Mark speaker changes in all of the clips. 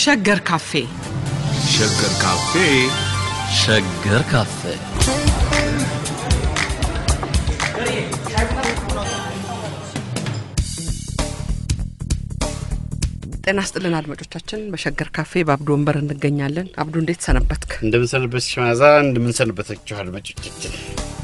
Speaker 1: ሸገር ካፌ
Speaker 2: ሸገር ካፌ
Speaker 3: ሸገር ካፌ
Speaker 1: ጤና ይስጥልን አድማጮቻችን በሸገር ካፌ በአብዱ ወንበር እንገኛለን አብዱ እንዴት ሰነበትክ
Speaker 4: እንደምን ሰነበትሽ ማዛ እንደምን ሰነበታችሁ አድማጮቻችን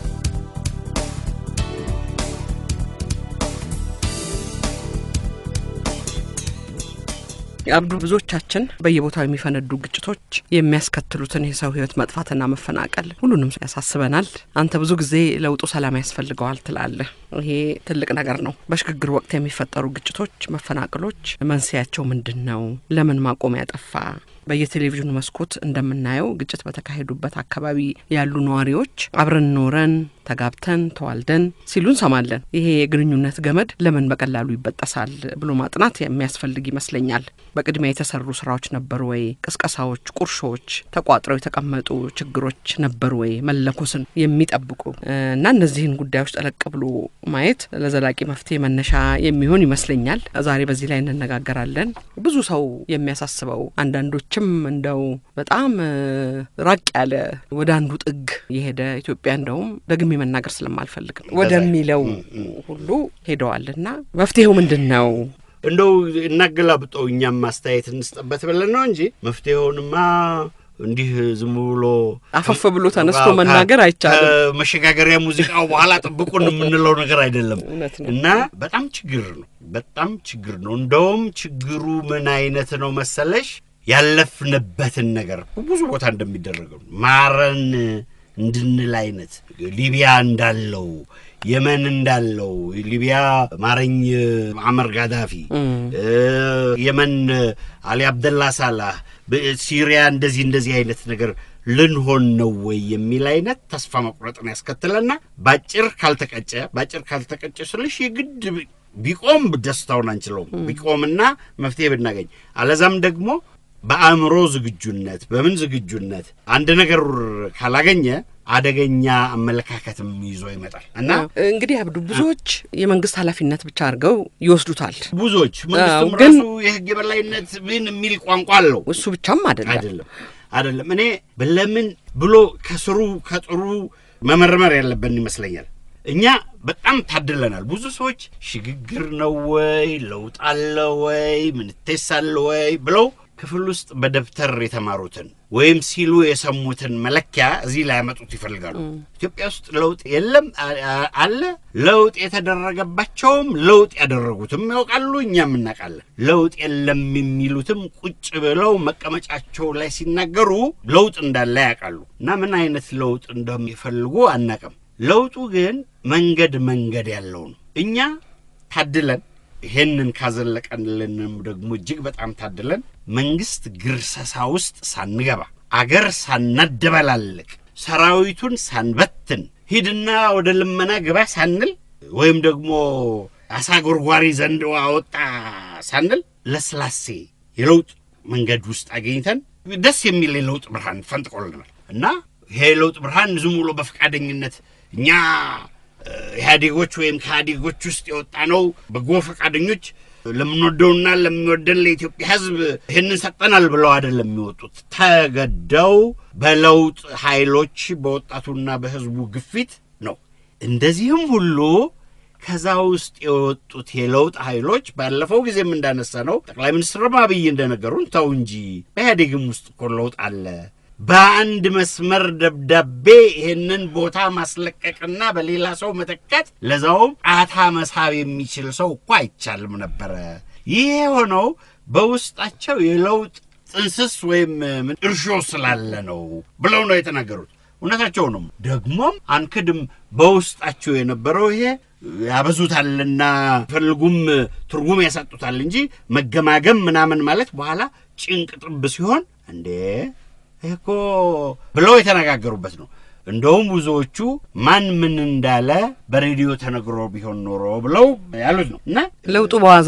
Speaker 1: አብዱ ብዙዎቻችን በየቦታው የሚፈነዱ ግጭቶች የሚያስከትሉትን የሰው ህይወት መጥፋትና መፈናቀል ሁሉንም ያሳስበናል አንተ ብዙ ጊዜ ለውጡ ሰላም ያስፈልገዋል ትላለህ ይሄ ትልቅ ነገር ነው በሽግግር ወቅት የሚፈጠሩ ግጭቶች መፈናቀሎች መንስኤያቸው ምንድነው ለምን ማቆም ያጠፋ በየቴሌቪዥኑ መስኮት እንደምናየው ግጭት በተካሄዱበት አካባቢ ያሉ ነዋሪዎች አብረን ኖረን ተጋብተን ተዋልደን ሲሉን ሰማለን ይሄ የግንኙነት ገመድ ለምን በቀላሉ ይበጠሳል ብሎ ማጥናት የሚያስፈልግ ይመስለኛል በቅድሚያ የተሰሩ ስራዎች ነበሩ ወይ ቅስቀሳዎች ቁርሾች ተቋጥረው የተቀመጡ ችግሮች ነበሩ ወይ መለኮስን የሚጠብቁ እና እነዚህን ጉዳዮች ጠለቅ ብሎ ማየት ለዘላቂ መፍትሄ መነሻ የሚሆን ይመስለኛል ዛሬ በዚህ ላይ እንነጋገራለን ብዙ ሰው የሚያሳስበው አንዳንዶችም እንደው በጣም ራቅ ያለ ወደ አንዱ ጥግ የሄደ ኢትዮጵያ እንደውም ደግሜ መናገር ስለማልፈልግ ወደሚለው ሁሉ ሄደዋልና መፍትሄው ምንድነው
Speaker 4: እንደው እናገላብጠው እኛም ማስተያየት እንስጠበት ብለን ነው እንጂ መፍትሄውንማ እንዲህ ዝም ብሎ
Speaker 1: አፈፍ ብሎ ተነስቶ መናገር አይቻልም
Speaker 4: መሸጋገሪያ ሙዚቃው በኋላ ጥብቁን የምንለው ነገር አይደለም እና በጣም ችግር ነው እንደውም ችግሩ ምን አይነት ነው መሰለሽ ያለፍንበትን ነገር ብዙ ቦታ እንደሚደረገው ማረን እንድንል አይነት ሊቢያ እንዳለው የመን እንዳለው ሊቢያ ማረኝ ሙአመር ጋዳፊ የመን አሊ አብደላ ሳላህ በሲሪያ እንደዚህ አይነት ነገር ልንሆን ነው ወይ የሚል አይነት ተስፋ መቁረጥን ያስከትለና ባጭር ካልተቀጨ ስለሽ የግድ ቢቆም ደስታውን አንችለው ቢቆምና መፍትሄ ብናገኝ አለዛም ደግሞ በአእምሮ ዝግጁነት በምን ዝግጁነት አንድ ነገር ካላገኘ አደገኛ አመለካከትም ይዞ ይመጣል እና
Speaker 1: እንግዲህ አብዱ ብዙዎች የመንግስት ኃላፊነት ብቻ አርገው ይወስዱታል
Speaker 4: ብዙዎች መንግስቱም ራሱ የህግ የበላይነት ምን የሚል ቋንቋ አለው
Speaker 1: እሱ ብቻም
Speaker 4: አይደለም እኔ ለምን ብሎ ከጥሩ መመርመር ያለብን ይመስለኛል እኛ በጣም ታድለናል ብዙ ሰዎች ሽግግር ነው ወይ ለውጥ አለ ወይ ምን ተሳለ ወይ ብለው ክፍል ውስጥ በደብተር የተማሩትን ወይም ሲሉ የሰሙትን መለኪያ እዚህ ላይ ያመጡት ይፈልጋሉ ኢትዮጵያ ውስጥ ለውጥ የለም አለ ለውጥ የተደረገባቸውም ለውጥ ያደረጉትም ያውቃሉ እኛም እናውቃለን ለውጥ የለም የሚሉትም ቁጭ ብለው መቀመጫቸው ላይ ሲናገሩ ለውጥ እንዳለ ያውቃሉ እና ምን አይነት ለውጥ እንደሚፈልጉ አናውቅም ለውጡ ግን መንገድ ያለው ነው እኛ ታድለን ይሄንን ካዘለቀንልንም ደግሞ እጅግ በጣም ታድለን መንግስት ግርሰሳ ውስጥ ሳንገባ አገር ሳናደበላልቅ ሰራዊቱን ሳንበትን ሂድና ወደ ልመና ግባ ሳንል ወይም ደግሞ አሳጎርጓሪ ዘንድ አወጣ ሳንል ለስላሴ የለውጥ መንገድ ውስጥ አገኝተን ደስ የሚል የለውጥ ብርሃን ፈንጥቆልናል እና ይሄ የለውጥ ብርሃን ዝም ብሎ በፍቃደኝነት እኛ ኢህአዴጎች ወይም ካዲጎች ውስጥ የወጣ ነው በጎ ፈቃደኞች ለምንወደውና ለምንወደን ለኢትዮጵያ ህዝብ ይሄንን ሰጠናል ብለው አይደለም የሚወጡት ተገደው በለውጥ ኃይሎች በወጣቱና በህዝቡ ግፊት ነው እንደዚህም ሁሉ ከዛ ውስጥ የወጡት የለውጥ ኃይሎች ባለፈው ጊዜም እንዳነሳ ነው ጠቅላይ ሚኒስትር አብይ እንደነገሩን ተው እንጂ በኢህአዴግም ውስጥ እኮ ለውጥ አለ በአንድ መስመር ደብዳቤ ይሄንን ቦታ ማስለቀቅና በሌላ ሰው መተካት ለዛውም አታ መሳብ የሚችል ሰው እኮ አይቻልም ነበር ይሄ ሆነው በውስጣቸው የለውጥ ጽንስስ ወይም እርሾ ስላለ ነው ብለው ነው የተናገሩት እውነታቸው ነው ደግሞም አንክድም በውስጣቸው የነበረው ይሄ ያበዙታልና ፈልጉም ትርጉም ያሳጡታል እንጂ መገማገም ምናምን ማለት በኋላ ጭንቅ ጥብ ሲሆን እንዴ እኮ ብለው የተነጋገሩበት ነው እንደውም ብዙዎቹ ማን ምን እንዳለ በሬዲዮ ተነግሮ ቢሆን ኖሮ ብለው ያሉት ነው እና
Speaker 1: ለውጡ በዋዛ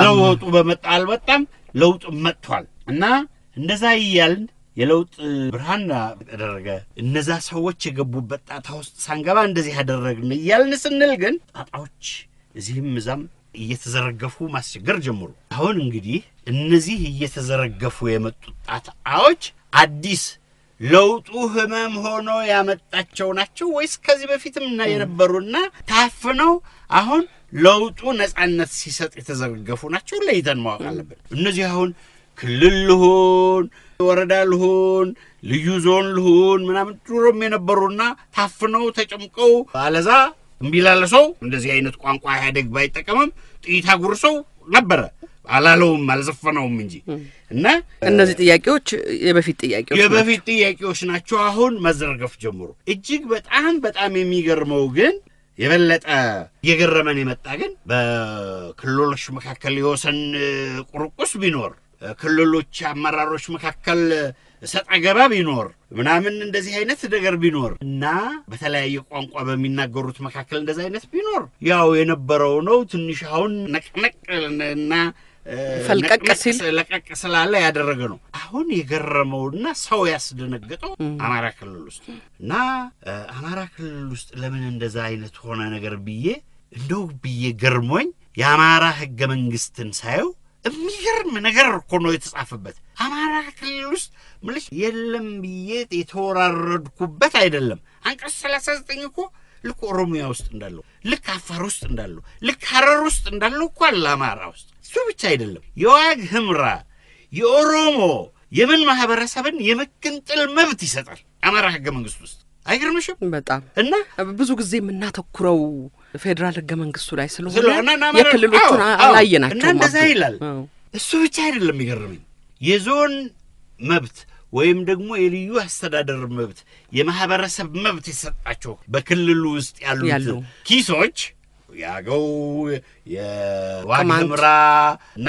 Speaker 4: አልመጣም ለውጡ መጥቷል እና እንደዛ ይያልን የለውጥ ብርሃን ተደረገ እነዛ ሰዎች የገቡበት ጣጣ ውስጥ ሳንገባ እንደዚህ ያደረግን ይያልን ስንል ግን ጣጣዎች እዚህም እዛም እየተዘረገፉ ማስቸገር ጀመሩ። አሁን እንግዲህ እነዚህ እየተዘረገፉ የመጡት ጣጣዎች አዲስ ለውጡ ህመም ሆኖ ያመጣቸው ናቸው ወይስ ከዚህ በፊትም የነበሩና ታፍነው አሁን ለውጡ ነጻነት ሲሰጥ የተዘረገፉ ናቸው? ለይተን ማወቅ አለብን። እነዚህ አሁን ክልል ልሁን ወረዳ ልሁን ልዩ ዞን ልሁን ምናምን ድሮም የነበሩና ታፍነው ተጨምቀው አለዛ እምቢላለሰው እንደዚህ አይነት ቋንቋ ያደግ ባይጠቀምም ጥይት አጉርሰው ነበር አላለውም አልዘፈነውም እንጂ እና
Speaker 1: እነዚህ ጥያቄዎች የበፊት
Speaker 4: ጥያቄዎች ናቸው። አሁን መዘርገፍ ጀምሩ። እጅግ በጣም የሚገርመው ግን የበለጠ የገረመን የመጣ ግን በክልሎች መካከል የወሰን ቁርቁስ ቢኖር ክልሎች አመራሮች መካከል ሰጣ ገባ ቢኖር ምናምን እንደዚህ አይነት ነገር ቢኖር እና በተለያየ ቋንቋ በሚናገሩት መካከል እንደዚህ አይነት ቢኖር ያው የነበረው ነው። ትንሽ አሁን ነቅነቅና
Speaker 1: ፈልቀቅ ሲል
Speaker 4: ለቀቅ ስላለ ያደረገ ነው። አሁን የገረመውና ሰው ያስደነገጠው አማራ ክልል ውስጥ እና አማራ ክልል ውስጥ ለምን እንደዛ አይነት ሆነ ነገር ብዬ ገርሞኝ የአማራ ህገ መንግስትን ሳየው የሚገርም ነገር እኮ ነው የተጻፈበት። አማራ ክልል ውስጥ ምልሽ የለም ብዬ የተወራረድኩበት አይደለም። አንቀጽ 39 እኮ ልክ ኦሮሚያ ውስጥ እንዳለው ልክ አፋር ውስጥ እንዳለው ልክ ሐረር ውስጥ እንዳለው እኮ አለ አማራ ውስጥ። እሱ ብቻ አይደለም የዋግ ህምራ የኦሮሞ የምን ማህበረሰብን የመገንጠል መብት ይሰጣል አማራ ህገ መንግስት ውስጥ። አይገርምሽም?
Speaker 1: በጣም
Speaker 4: እና
Speaker 1: ብዙ ጊዜ የምናተኩረው ፌደራል ህገ መንግስቱ ላይ ስለሆነ የክልሎቹን አላየናቸው
Speaker 4: እና እንደዛ ይላል። እሱ ብቻ አይደለም የሚገርመኝ የዞን መብት ወይም ደግሞ የልዩ አስተዳደር መብት የማህበረሰብ መብት ይሰጣቸው በክልሉ ውስጥ ያሉት ኪሶች ያገው የዋግ ህምራ እና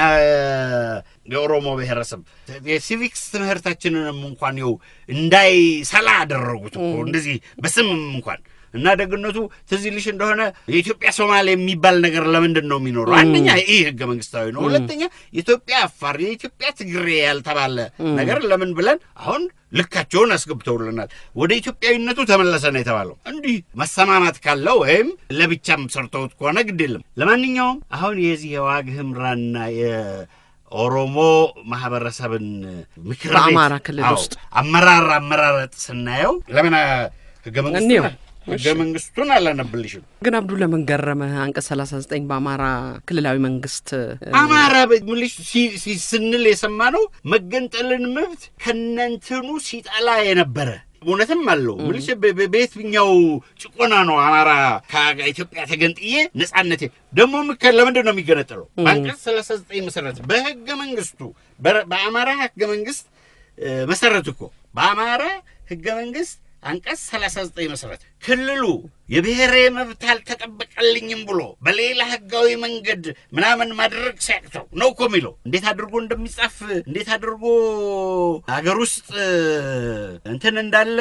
Speaker 4: የኦሮሞ ብሔረሰብ የሲቪክስ ትምህርታችንንም እንኳን ይው እንዳይ ሰላ አደረጉት እኮ እንደዚህ በስምም እንኳን እና ደግነቱ ትዝ ይልሽ እንደሆነ የኢትዮጵያ ሶማሌ የሚባል ነገር ለምንድን ነው የሚኖረው? አንደኛ ይሄ ህገ መንግስታዊ ነው። ሁለተኛ የኢትዮጵያ አፋር የኢትዮጵያ ትግሬ ያልተባለ ነገር ለምን ብለን አሁን ልካቸውን አስገብተውልናል። ወደ ኢትዮጵያዊነቱ ተመለሰ ነው የተባለው። እንዲህ መሰማማት ካለው ወይም ለብቻም ሰርተውት ከሆነ ግድ የለም። ለማንኛውም አሁን የዚህ የዋግ ህምራና የኦሮሞ ማህበረሰብን ምክር ቤት
Speaker 1: በአማራ ክልል ውስጥ
Speaker 4: አመራረጥ ስናየው ለምን ህገ መንግስቱን አላነብልሽም?
Speaker 1: ግን አብዱ ለምን ገረመ? አንቀጽ 39 በአማራ ክልላዊ መንግስት
Speaker 4: አማራ በምልሽ ሲስንል የሰማነው መገንጠልን መብት ከነንተኑ ሲጣላ የነበረ እውነትም አለው። ምልሽ በየትኛው ጭቆና ነው አማራ ከኢትዮጵያ ተገንጥዬ ነጻነት ደግሞ ለምንድን ነው የሚገነጠለው? በአንቀጽ 39 መሰረት በህገ መንግስቱ በአማራ ህገ መንግስት መሰረት እኮ በአማራ ህገ መንግስት አንቀጽ 39 መሰረት ክልሉ የብሔሬ መብት አልተጠበቀልኝም ብሎ በሌላ ህጋዊ መንገድ ምናምን ማድረግ ሲያቅተው ነው እኮ የሚለው። እንዴት አድርጎ እንደሚጻፍ እንዴት አድርጎ አገር ውስጥ እንትን እንዳለ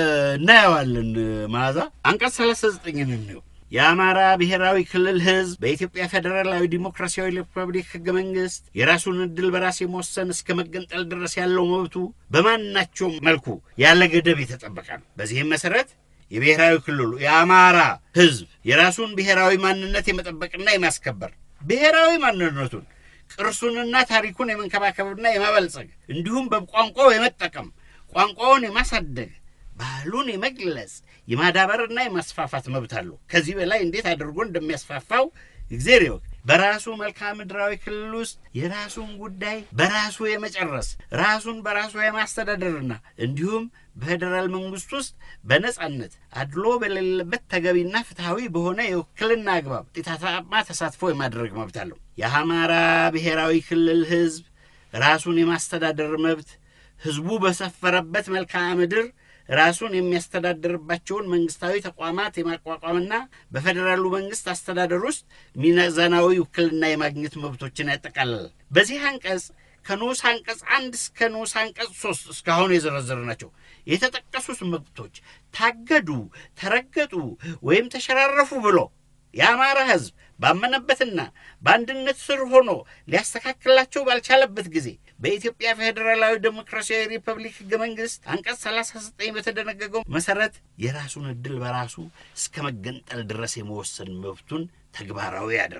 Speaker 4: እናየዋለን። ማዛ አንቀጽ 39 ነው የአማራ ብሔራዊ ክልል ህዝብ በኢትዮጵያ ፌደራላዊ ዲሞክራሲያዊ ሪፐብሊክ ህገ መንግስት የራሱን ዕድል በራስ የመወሰን እስከ መገንጠል ድረስ ያለው መብቱ በማናቸውም መልኩ ያለ ገደብ የተጠበቀ ነው። በዚህም መሰረት የብሔራዊ ክልሉ የአማራ ህዝብ የራሱን ብሔራዊ ማንነት የመጠበቅና የማስከበር ብሔራዊ ማንነቱን ቅርሱንና ታሪኩን የመንከባከብና የማበልጸግ እንዲሁም በቋንቋው የመጠቀም ቋንቋውን የማሳደግ ባህሉን የመግለጽ የማዳበርና የማስፋፋት መብት አለው። ከዚህ በላይ እንዴት አድርጎ እንደሚያስፋፋው እግዚአብሔር ይወቅ። በራሱ መልክዓ ምድራዊ ክልል ውስጥ የራሱን ጉዳይ በራሱ የመጨረስ ራሱን በራሱ የማስተዳደርና እንዲሁም በፌደራል መንግስት ውስጥ በነጻነት አድሎ በሌለበት ተገቢና ፍትሃዊ በሆነ የውክልና አግባብ ውጤታማ ተሳትፎ የማድረግ መብት አለው። የአማራ ብሔራዊ ክልል ህዝብ ራሱን የማስተዳደር መብት ህዝቡ በሰፈረበት መልክዓ ምድር ራሱን የሚያስተዳድርባቸውን መንግስታዊ ተቋማት የማቋቋምና በፌደራሉ መንግስት አስተዳደር ውስጥ ሚዛናዊ ውክልና የማግኘት መብቶችን ያጠቃልላል። በዚህ አንቀጽ ከንዑስ አንቀጽ 1 እስከ ንዑስ አንቀጽ 3 እስካሁን የዘረዘርናቸው የተጠቀሱት መብቶች ታገዱ፣ ተረገጡ ወይም ተሸራረፉ ብሎ የአማራ ህዝብ ባመነበትና በአንድነት ስር ሆኖ ሊያስተካክላቸው ባልቻለበት ጊዜ በኢትዮጵያ ፌደራላዊ ዲሞክራሲያዊ ሪፐብሊክ ህገ መንግስት አንቀጽ 39 በተደነገገው መሰረት የራሱን ዕድል በራሱ እስከ መገንጠል ድረስ የመወሰን መብቱን ተግባራዊ ያደርጋል።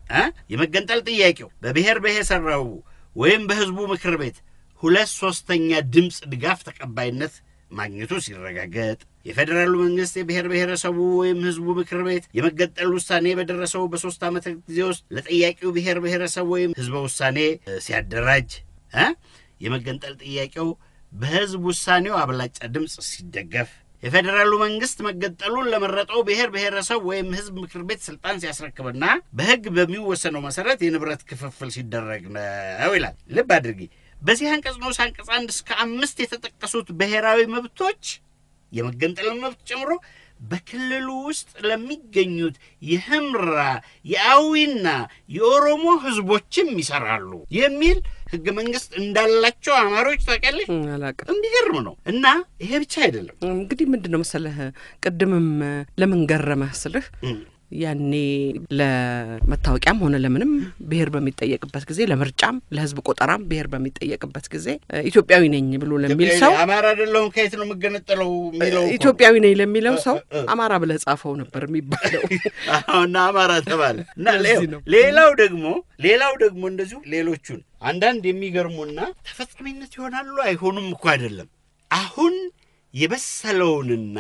Speaker 4: የመገንጠል ጥያቄው በብሔር ብሔረሰቡ ወይም በህዝቡ ምክር ቤት 2/3 ድምጽ ድጋፍ ተቀባይነት ማግኘቱ ሲረጋገጥ የፌደራሉ መንግስት የብሔር ብሔረሰቡ ወይም ህዝቡ ምክር ቤት የመገንጠል ውሳኔ በደረሰው በ3 ዓመት ጊዜ ውስጥ ለጥያቄው ብሔር ብሔረሰብ ወይም ህዝብ ውሳኔ ሲያደራጅ የመገንጠል ጥያቄው በህዝብ ውሳኔው አብላጫ ድምጽ ሲደገፍ የፌደራሉ መንግስት መገንጠሉን ለመረጠው ብሔር ብሔረሰብ ወይም ህዝብ ምክር ቤት ስልጣን ሲያስረክብና በህግ በሚወሰነው መሰረት የንብረት ክፍፍል ሲደረግ ነው ይላል። ልብ አድርጊ። በዚህ አንቀጽ ነው አንቀጽ 1 እስከ 5 የተጠቀሱት ብሔራዊ መብቶች የመገንጠል መብት ጨምሮ በክልሉ ውስጥ ለሚገኙት የህምራ የአዊና የኦሮሞ ህዝቦችም ይሰራሉ የሚል ህገ መንግስት እንዳላቸው አማሮች ታውቃለህ?
Speaker 1: አላውቅም።
Speaker 4: እንዲገርም ነው። እና ይሄ ብቻ አይደለም።
Speaker 1: እንግዲህ ምንድነው መሰለህ ቅድምም ለምን ገረመህ ስልህ ያኔ ለመታወቂያም ሆነ ለምንም ብሔር በሚጠየቅበት ጊዜ ለምርጫም ለህዝብ ቆጠራም ብሔር በሚጠየቅበት ጊዜ ኢትዮጵያዊ ነኝ ብሎ ለሚል ሰው
Speaker 4: አማራ አይደለም ከየት ነው መገነጠለው የሚለው
Speaker 1: ኢትዮጵያዊ ነኝ ለሚለው ሰው አማራ ብለህ ጻፈው ነበር የሚባለው።
Speaker 4: አሁን አማራ ተባለ እና ሌላው ደግሞ እንደዚሁ ሌሎቹን አንዳንድ የሚገርሙና ተፈጻሚነት ይሆናሉ አይሆኑም እኮ አይደለም። አሁን የበሰለውንና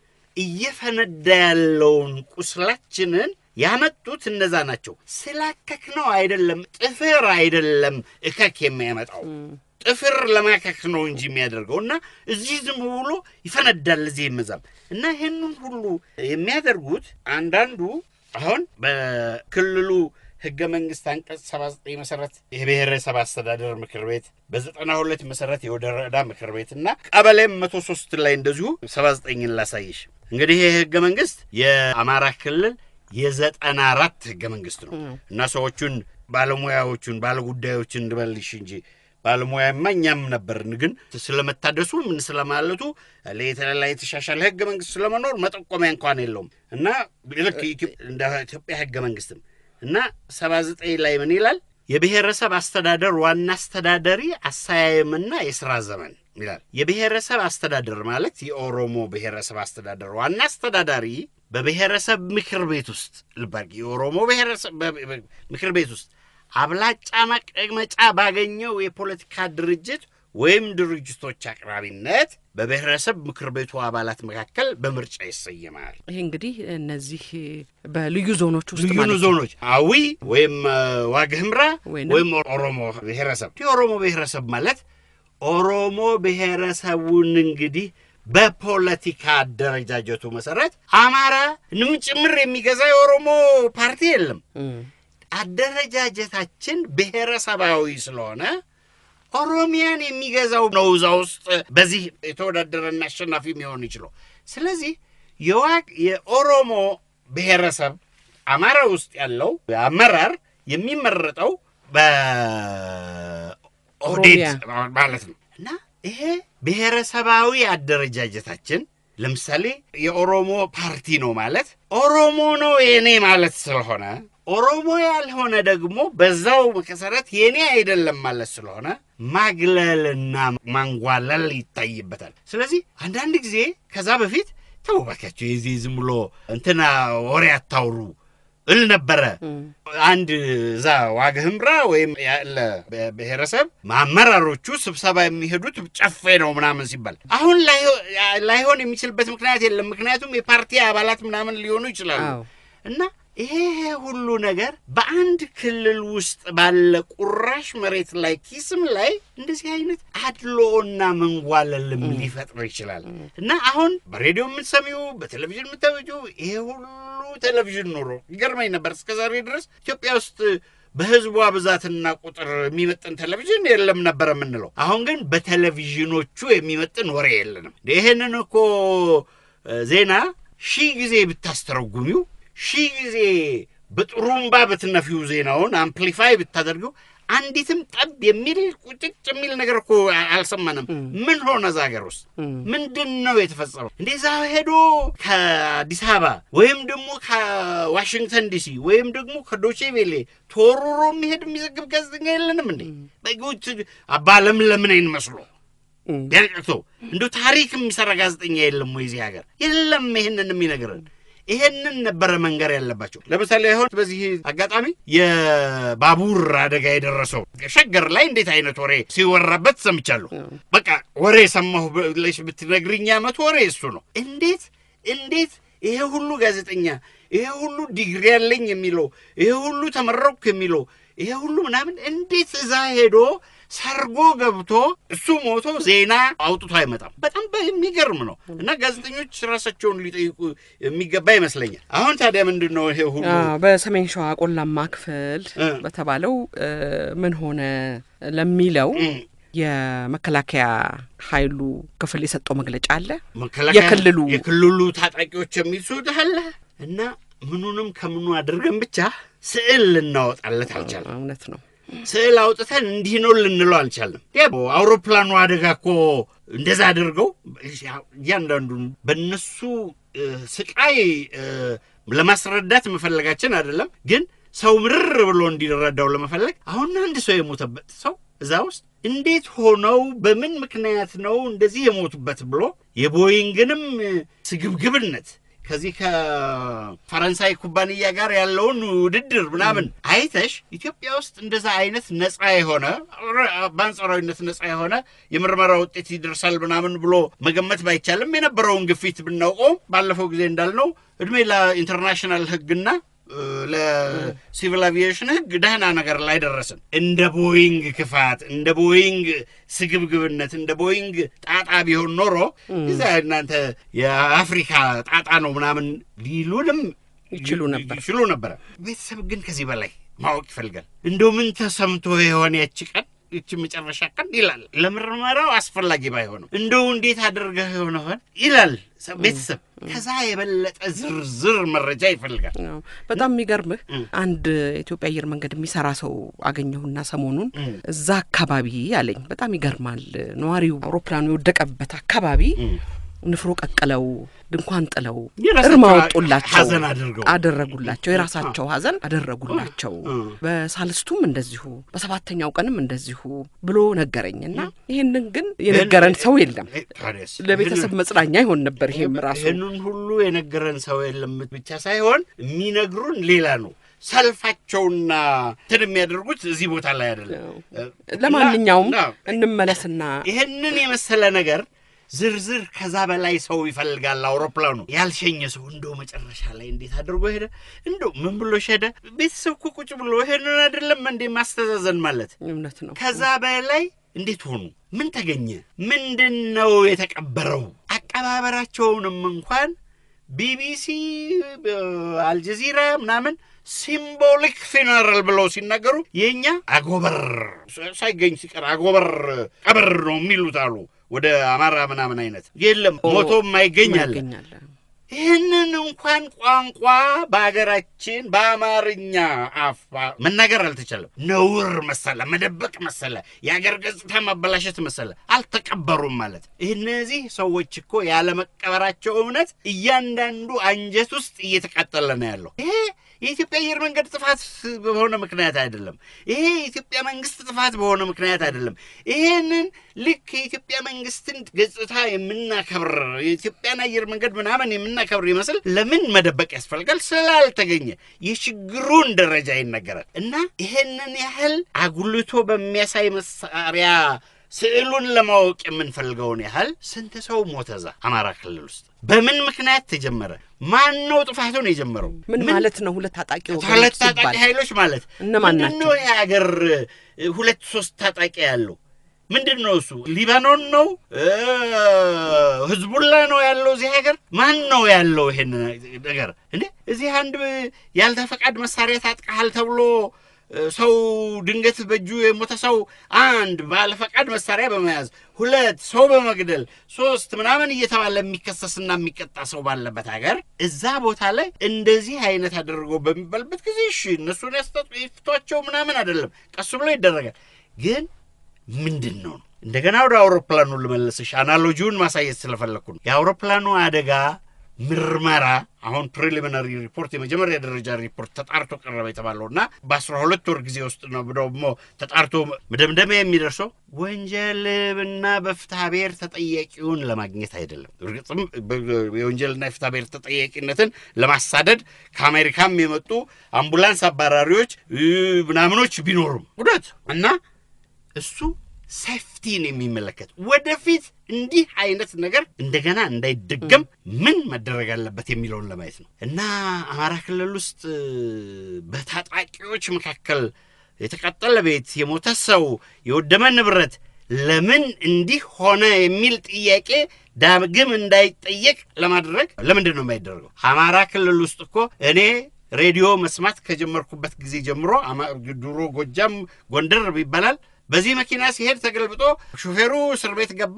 Speaker 4: እየፈነዳ ያለውን ቁስላችንን ያመጡት እነዛ ናቸው። ስላከክ ነው አይደለም፣ ጥፍር አይደለም እከክ የሚያመጣው ጥፍር ለማከክ ነው እንጂ የሚያደርገውና እዚህ ዝም ብሎ ይፈነዳል እዚህ ይመዛም እና ይሄንን ሁሉ የሚያደርጉት አንዳንዱ አሁን በክልሉ ህገ መንግስት አንቀጽ 79 መሰረት የብሔረሰብ አስተዳደር ምክር ቤት በ92 መሰረት የወረዳ ምክር ቤትና ቀበሌም 103 ላይ እንደዚሁ 79ን ላሳይሽ። እንግዲህ ይሄ ህገ መንግስት የአማራ ክልል የ94 ህገ መንግስት ነው እና ሰዎቹን ባለሙያዎቹን ባለጉዳዮችን እንድበልሽ እንጂ ባለሙያማ እኛም ነበርን፣ ግን ስለመታደሱ ምን ስለማለቱ ለተለያየ ተሻሻለ ህገ መንግስት ስለመኖር መጠቆሚያ እንኳን የለውም እና ልክ እንደ ኢትዮጵያ ህገ መንግስትም እና 79 ላይ ምን ይላል? የብሔረሰብ አስተዳደር ዋና አስተዳዳሪ አሳያየምና የሥራ ዘመን ይላል። የብሔረሰብ አስተዳደር ማለት የኦሮሞ ብሔረሰብ አስተዳደር ዋና አስተዳዳሪ በብሔረሰብ ምክር ቤት ውስጥ ልባርክ የኦሮሞ ብሔረሰብ ምክር ቤት ውስጥ አብላጫ መቀመጫ ባገኘው የፖለቲካ ድርጅት ወይም ድርጅቶች አቅራቢነት በብሔረሰብ ምክር ቤቱ አባላት መካከል በምርጫ ይሰየማል።
Speaker 1: ይሄ እንግዲህ እነዚህ በልዩ ዞኖች ውስጥ ማለት
Speaker 4: ልዩ ዞኖች አዊ ወይም ዋግህምራ ወይም ኦሮሞ ብሔረሰብ የኦሮሞ ብሔረሰብ ማለት ኦሮሞ ብሔረሰቡን እንግዲህ በፖለቲካ አደረጃጀቱ መሰረት አማራንም ጭምር የሚገዛ የኦሮሞ ፓርቲ የለም። አደረጃጀታችን ብሔረሰባዊ ስለሆነ ኦሮሚያን የሚገዛው ነው እዛ ውስጥ በዚህ የተወዳደረና አሸናፊ የሚሆን ይችላል። ስለዚህ የኦሮሞ ብሔረሰብ አማራ ውስጥ ያለው አመራር የሚመረጠው በኦህዴድ ማለት ነው እና ይሄ ብሔረሰባዊ አደረጃጀታችን ለምሳሌ የኦሮሞ ፓርቲ ነው ማለት ኦሮሞ ነው የኔ ማለት ስለሆነ ኦሮሞ ያልሆነ ደግሞ በዛው መሰረት የኔ አይደለም ማለት ስለሆነ ማግለልና ማንጓለል ይታይበታል። ስለዚህ አንዳንድ ጊዜ ከዛ በፊት ተውባካቸው የዚህ ዝም ብሎ እንትና ወሬ አታውሩ እል ነበረ። አንድ ዛ ዋግህምራ ወይም ያለ ብሔረሰብ ማመራሮቹ ስብሰባ የሚሄዱት ጨፌ ነው ምናምን ሲባል አሁን ላይሆን የሚችልበት ምክንያት የለም። ምክንያቱም የፓርቲ አባላት ምናምን ሊሆኑ ይችላሉ እና ይሄ ሁሉ ነገር በአንድ ክልል ውስጥ ባለ ቁራሽ መሬት ላይ ኪስም ላይ እንደዚህ አይነት አድሎና መንጓለልም ሊፈጥር ይችላል እና አሁን በሬዲዮ የምትሰሚው በቴሌቪዥን የምታዩው ይሄ ሁሉ ቴሌቪዥን ኖሮ ይገርመኝ ነበር እስከዛሬ ድረስ ኢትዮጵያ ውስጥ በህዝቧ ብዛትና ቁጥር የሚመጥን ቴሌቪዥን የለም ነበር የምንለው። አሁን ግን በቴሌቪዥኖቹ የሚመጥን ወሬ የለንም። ይሄንን እኮ ዜና ሺህ ጊዜ ብታስተረጉሚው ሺህ ጊዜ በጥሩምባ በትነፊው ዜናውን አምፕሊፋይ ብታደርገው አንዲትም ጠብ የሚል ቁጭጭ የሚል ነገር እኮ አልሰማንም። ምን ሆነ እዛ ሀገር ውስጥ ምንድነው የተፈጸመው? እንደዛ ሄዶ ከአዲስ አበባ ወይም ደግሞ ከዋሽንግተን ዲሲ ወይም ደግሞ ከዶቼ ቬሌ ተወርሮ የሚሄድ የሚዘግብ ጋዜጠኛ የለንም እንዴ? በጉት አባለም ለምን አይመስሎ ቢያንቀቶ እንዶ ታሪክ የሚሰራ ጋዜጠኛ የለም ወይ እዚህ ሀገር? የለም። ይሄንን የሚነግረን ይሄንን ነበር መንገር ያለባቸው ለምሳሌ አሁን በዚህ አጋጣሚ የባቡር አደጋ የደረሰው ሸገር ላይ እንዴት አይነት ወሬ ሲወራበት ሰምቻለሁ በቃ ወሬ ሰማሁ ለሽ ብትነግሪኝ አመት ወሬ እሱ ነው እንዴት ይሄ ሁሉ ጋዜጠኛ ይሄ ሁሉ ዲግሪ ያለኝ የሚለው ይሄ ሁሉ ተመረቅኩ የሚለው ይሄ ሁሉ ምናምን እንዴት እዛ ሄዶ ሰርጎ ገብቶ እሱ ሞቶ ዜና አውጥቶ አይመጣም በጣም በሚገርም ነው እና ጋዜጠኞች ራሳቸውን ሊጠይቁ የሚገባ ይመስለኛል አሁን ታዲያ ምንድነው ይሄ ሁሉ
Speaker 1: በሰሜን ሸዋ ቆላማ ክፍል በተባለው ምን ሆነ ለሚለው የመከላከያ ኃይሉ ክፍል የሰጠው መግለጫ አለ የክልሉ ታጣቂዎች የሚሱት አለ እና ምኑንም ከምኑ አድርገን ብቻ ስዕል ልናወጣለት አልቻለም እውነት ነው ስዕል አውጥተን እንዲህ ነው ልንለው አልቻለም ያው አውሮፕላኑ አደጋ እኮ እንደዛ አድርገው ያንዳንዱ በእነሱ ስቃይ ለማስረዳት መፈለጋችን አይደለም ግን ሰው ምርር ብሎ እንዲረዳው ለመፈለግ አሁን አንድ ሰው የሞተበት ሰው እዛ ውስጥ እንዴት ሆነው በምን ምክንያት ነው እንደዚህ የሞቱበት ብሎ የቦይንግንም ስግብግብነት ከዚህ ከፈረንሳይ ኩባንያ ጋር ያለውን ውድድር ምናምን አይተሽ ኢትዮጵያ ውስጥ እንደዛ አይነት ነፃ የሆነ ባንጸራዊነት ነፃ የሆነ የምርመራ ውጤት ይደርሳል ምናምን ብሎ መገመት ባይቻልም የነበረውን ግፊት ብናውቀው ባለፈው ጊዜ እንዳልነው እድሜ ለኢንተርናሽናል ህግና ለሲቪል አቪዬሽን ህግ ደህና ነገር ላይ ደረስን እንደ ቦይንግ ክፋት እንደ ቦይንግ ስግብግብነት እንደ ቦይንግ ጣጣ ቢሆን ኖሮ እዛ እናንተ የአፍሪካ ጣጣ ነው ምናምን ሊሉንም ይችሉ ነበር ቤተሰብ ግን ከዚህ በላይ ማወቅ ይፈልጋል እንደው ምን ተሰምቶ የሆነ ያቺ ቀን እቺ መጨረሻ ቀን ይላል ለምርመራው አስፈላጊ ባይሆንም እንደው እንዴት አድርገህ ሆነሆን ይላል ቤተሰብ ከዛ የበለጠ ዝርዝር መረጃ ይፈልጋል በጣም የሚገርምህ አንድ ኢትዮጵያ አየር መንገድ የሚሰራ ሰው አገኘሁና ሰሞኑን እዛ አካባቢ ያለኝ በጣም ይገርማል ነዋሪው አውሮፕላኑ የወደቀበት አካባቢ ንፍሮ ቀቀለው ድንኳን ጥለው እርማውጡላቸው አደረጉላቸው የራሳቸው ሀዘን አደረጉላቸው በሳልስቱም እንደዚሁ በሰባተኛው ቀንም እንደዚሁ ብሎ ነገረኝና ይሄንን ግን የነገረን ሰው የለም ለቤተሰብ መጽናኛ ይሆን ነበር ይሄም ራሱ
Speaker 4: ይሄንን ሁሉ የነገረን ሰው የለም ብቻ ሳይሆን የሚነግሩን ሌላ ነው ሰልፋቸውና የሚያደርጉት እዚህ ቦታ ላይ አይደለም
Speaker 1: ለማንኛውም እንመለስና
Speaker 4: ይሄንን የመሰለ ነገር ዝርዝር ከዛ በላይ ሰው ይፈልጋል አውሮፕላኑ ያልሸኘ ሰው እንደው መጨረሻ ላይ እንዴት አድርጎ ሄደ እንደው ምን ብሎ ሸደ ቤተሰብ ቁጭ ብሎ ይሄንን አይደለም እንዴ ማስተዛዘን ማለት
Speaker 1: እውነት ነው
Speaker 4: ከዛ በላይ እንዴት ሆኑ ምን ተገኘ ምንድነው የተቀበረው አቀባበራቸውንም እንኳን ቢቢሲ አልጀዚራ ምናምን ሲምቦሊክ ፊነራል ብለው ሲናገሩ የኛ አጎበር ሳይገኝ ሲቀር አጎበር ቀበር ነው የሚሉት አሉ ወደ አማራ ምናምን አይነት የለም ሞቶ ማይገኛል ይሄንን እንኳን ቋንቋ በአገራችን በአማርኛ አፋ መናገር አልተቻለም ነውር መሰለ መደበቅ መሰለ ያገር ገጽታ ማበላሸት መሰለ አልተቀበሩም ማለት እነዚህ ሰዎች እኮ ያለ መቀበራቸው እውነት እያንዳንዱ አንጀት ውስጥ እየተቃጠለ ነው ያለው ይሄ የኢትዮጵያ አየር መንገድ ጥፋት በሆነ ምክንያት አይደለም ይሄ የኢትዮጵያ መንግስት ጥፋት በሆነ ምክንያት አይደለም ይሄንን ልክ የኢትዮጵያ መንግስትን ገጽታ የምናከብር የኢትዮጵያን አየር መንገድ ምናምን የምናከብር ይመስል ለምን መደበቅ ያስፈልጋል ስላልተገኘ የችግሩን ደረጃ ይነገራል እና ይሄንን ያህል አጉልቶ በሚያሳይ መሳሪያ ስዕሉን ለማወቅ የምንፈልገውን ያህል ስንት ሰው ሞተዛ አማራ ክልል ውስጥ በምን ምክንያት ተጀመረ ማን ነው ጥፋቱን የጀመረው
Speaker 1: ምን ማለት ነው ሁለት
Speaker 4: ታጣቂ ኃይሎች ማለት
Speaker 1: እነማን ናቸው
Speaker 4: የሀገር ሁለት ሶስት ታጣቂ ያለው ምንድነው እሱ ሊባኖን ነው ህዝቡላ ነው ያለው እዚህ ሀገር ማን ነው ያለው ይሄን ነገር እንዴ እዚህ አንድ ያልተፈቃድ መሳሪያ ታጥቀሃል ተብሎ ሰው ድንገት በጁ የሞተ ሰው አንድ ባለፈቃድ መሳሪያ በመያዝ ሁለት ሰው በመግደል ሶስት ምናምን እየተባለ የሚከሰስና የሚቀጣ ሰው ባለበት ሀገር እዛ ቦታ ላይ እንደዚህ አይነት አድርጎ በሚባልበት ጊዜ እሺ እነሱን ያስተጥቷቸው ምናምን አይደለም ቀስ ብሎ ይደረጋል ግን ምንድነው እንደገና ወደ አውሮፕላኑ ልመለስሽ አናሎጂውን ማሳየት ስለፈለኩ ነው የአውሮፕላኑ አደጋ ምርመራ አሁን ፕሪሊሚናሪ ሪፖርት የመጀመሪያ ደረጃ ሪፖርት ተጣርቶ ቀረበ የተባለውና በ12 ወር ጊዜ ውስጥ ነው ደግሞ ተጣርቶ መደምደሚያ የሚደርሰው ወንጀልና በፍትሐ ብሔር ተጠያቂውን ለማግኘት አይደለም። እርግጥም የወንጀልና የፍትሐ ብሔር ተጠያቂነትን ለማሳደድ ከአሜሪካም የመጡ አምቡላንስ አባራሪዎች ምናምኖች ቢኖሩም ጉዳት እና እሱ ሴፍቲን የሚመለከት ወደፊት እንዲህ አይነት ነገር እንደገና እንዳይደገም ምን መደረግ አለበት የሚለውን ለማየት ነው እና አማራ ክልል ውስጥ በታጣቂዎች መካከል የተቃጠለ ቤት የሞተ ሰው የወደመ ንብረት ለምን እንዲህ ሆነ የሚል ጥያቄ ዳግም እንዳይጠየቅ ለማድረግ ለምንድን ነው የማይደረገው? አማራ ክልል ውስጥ እኮ እኔ ሬዲዮ መስማት ከጀመርኩበት ጊዜ ጀምሮ ድሮ ጎጃም ጎንደር ይባላል በዚህ መኪና ሲሄድ ተገልብጦ ሹፌሩ እስር ቤት ገባ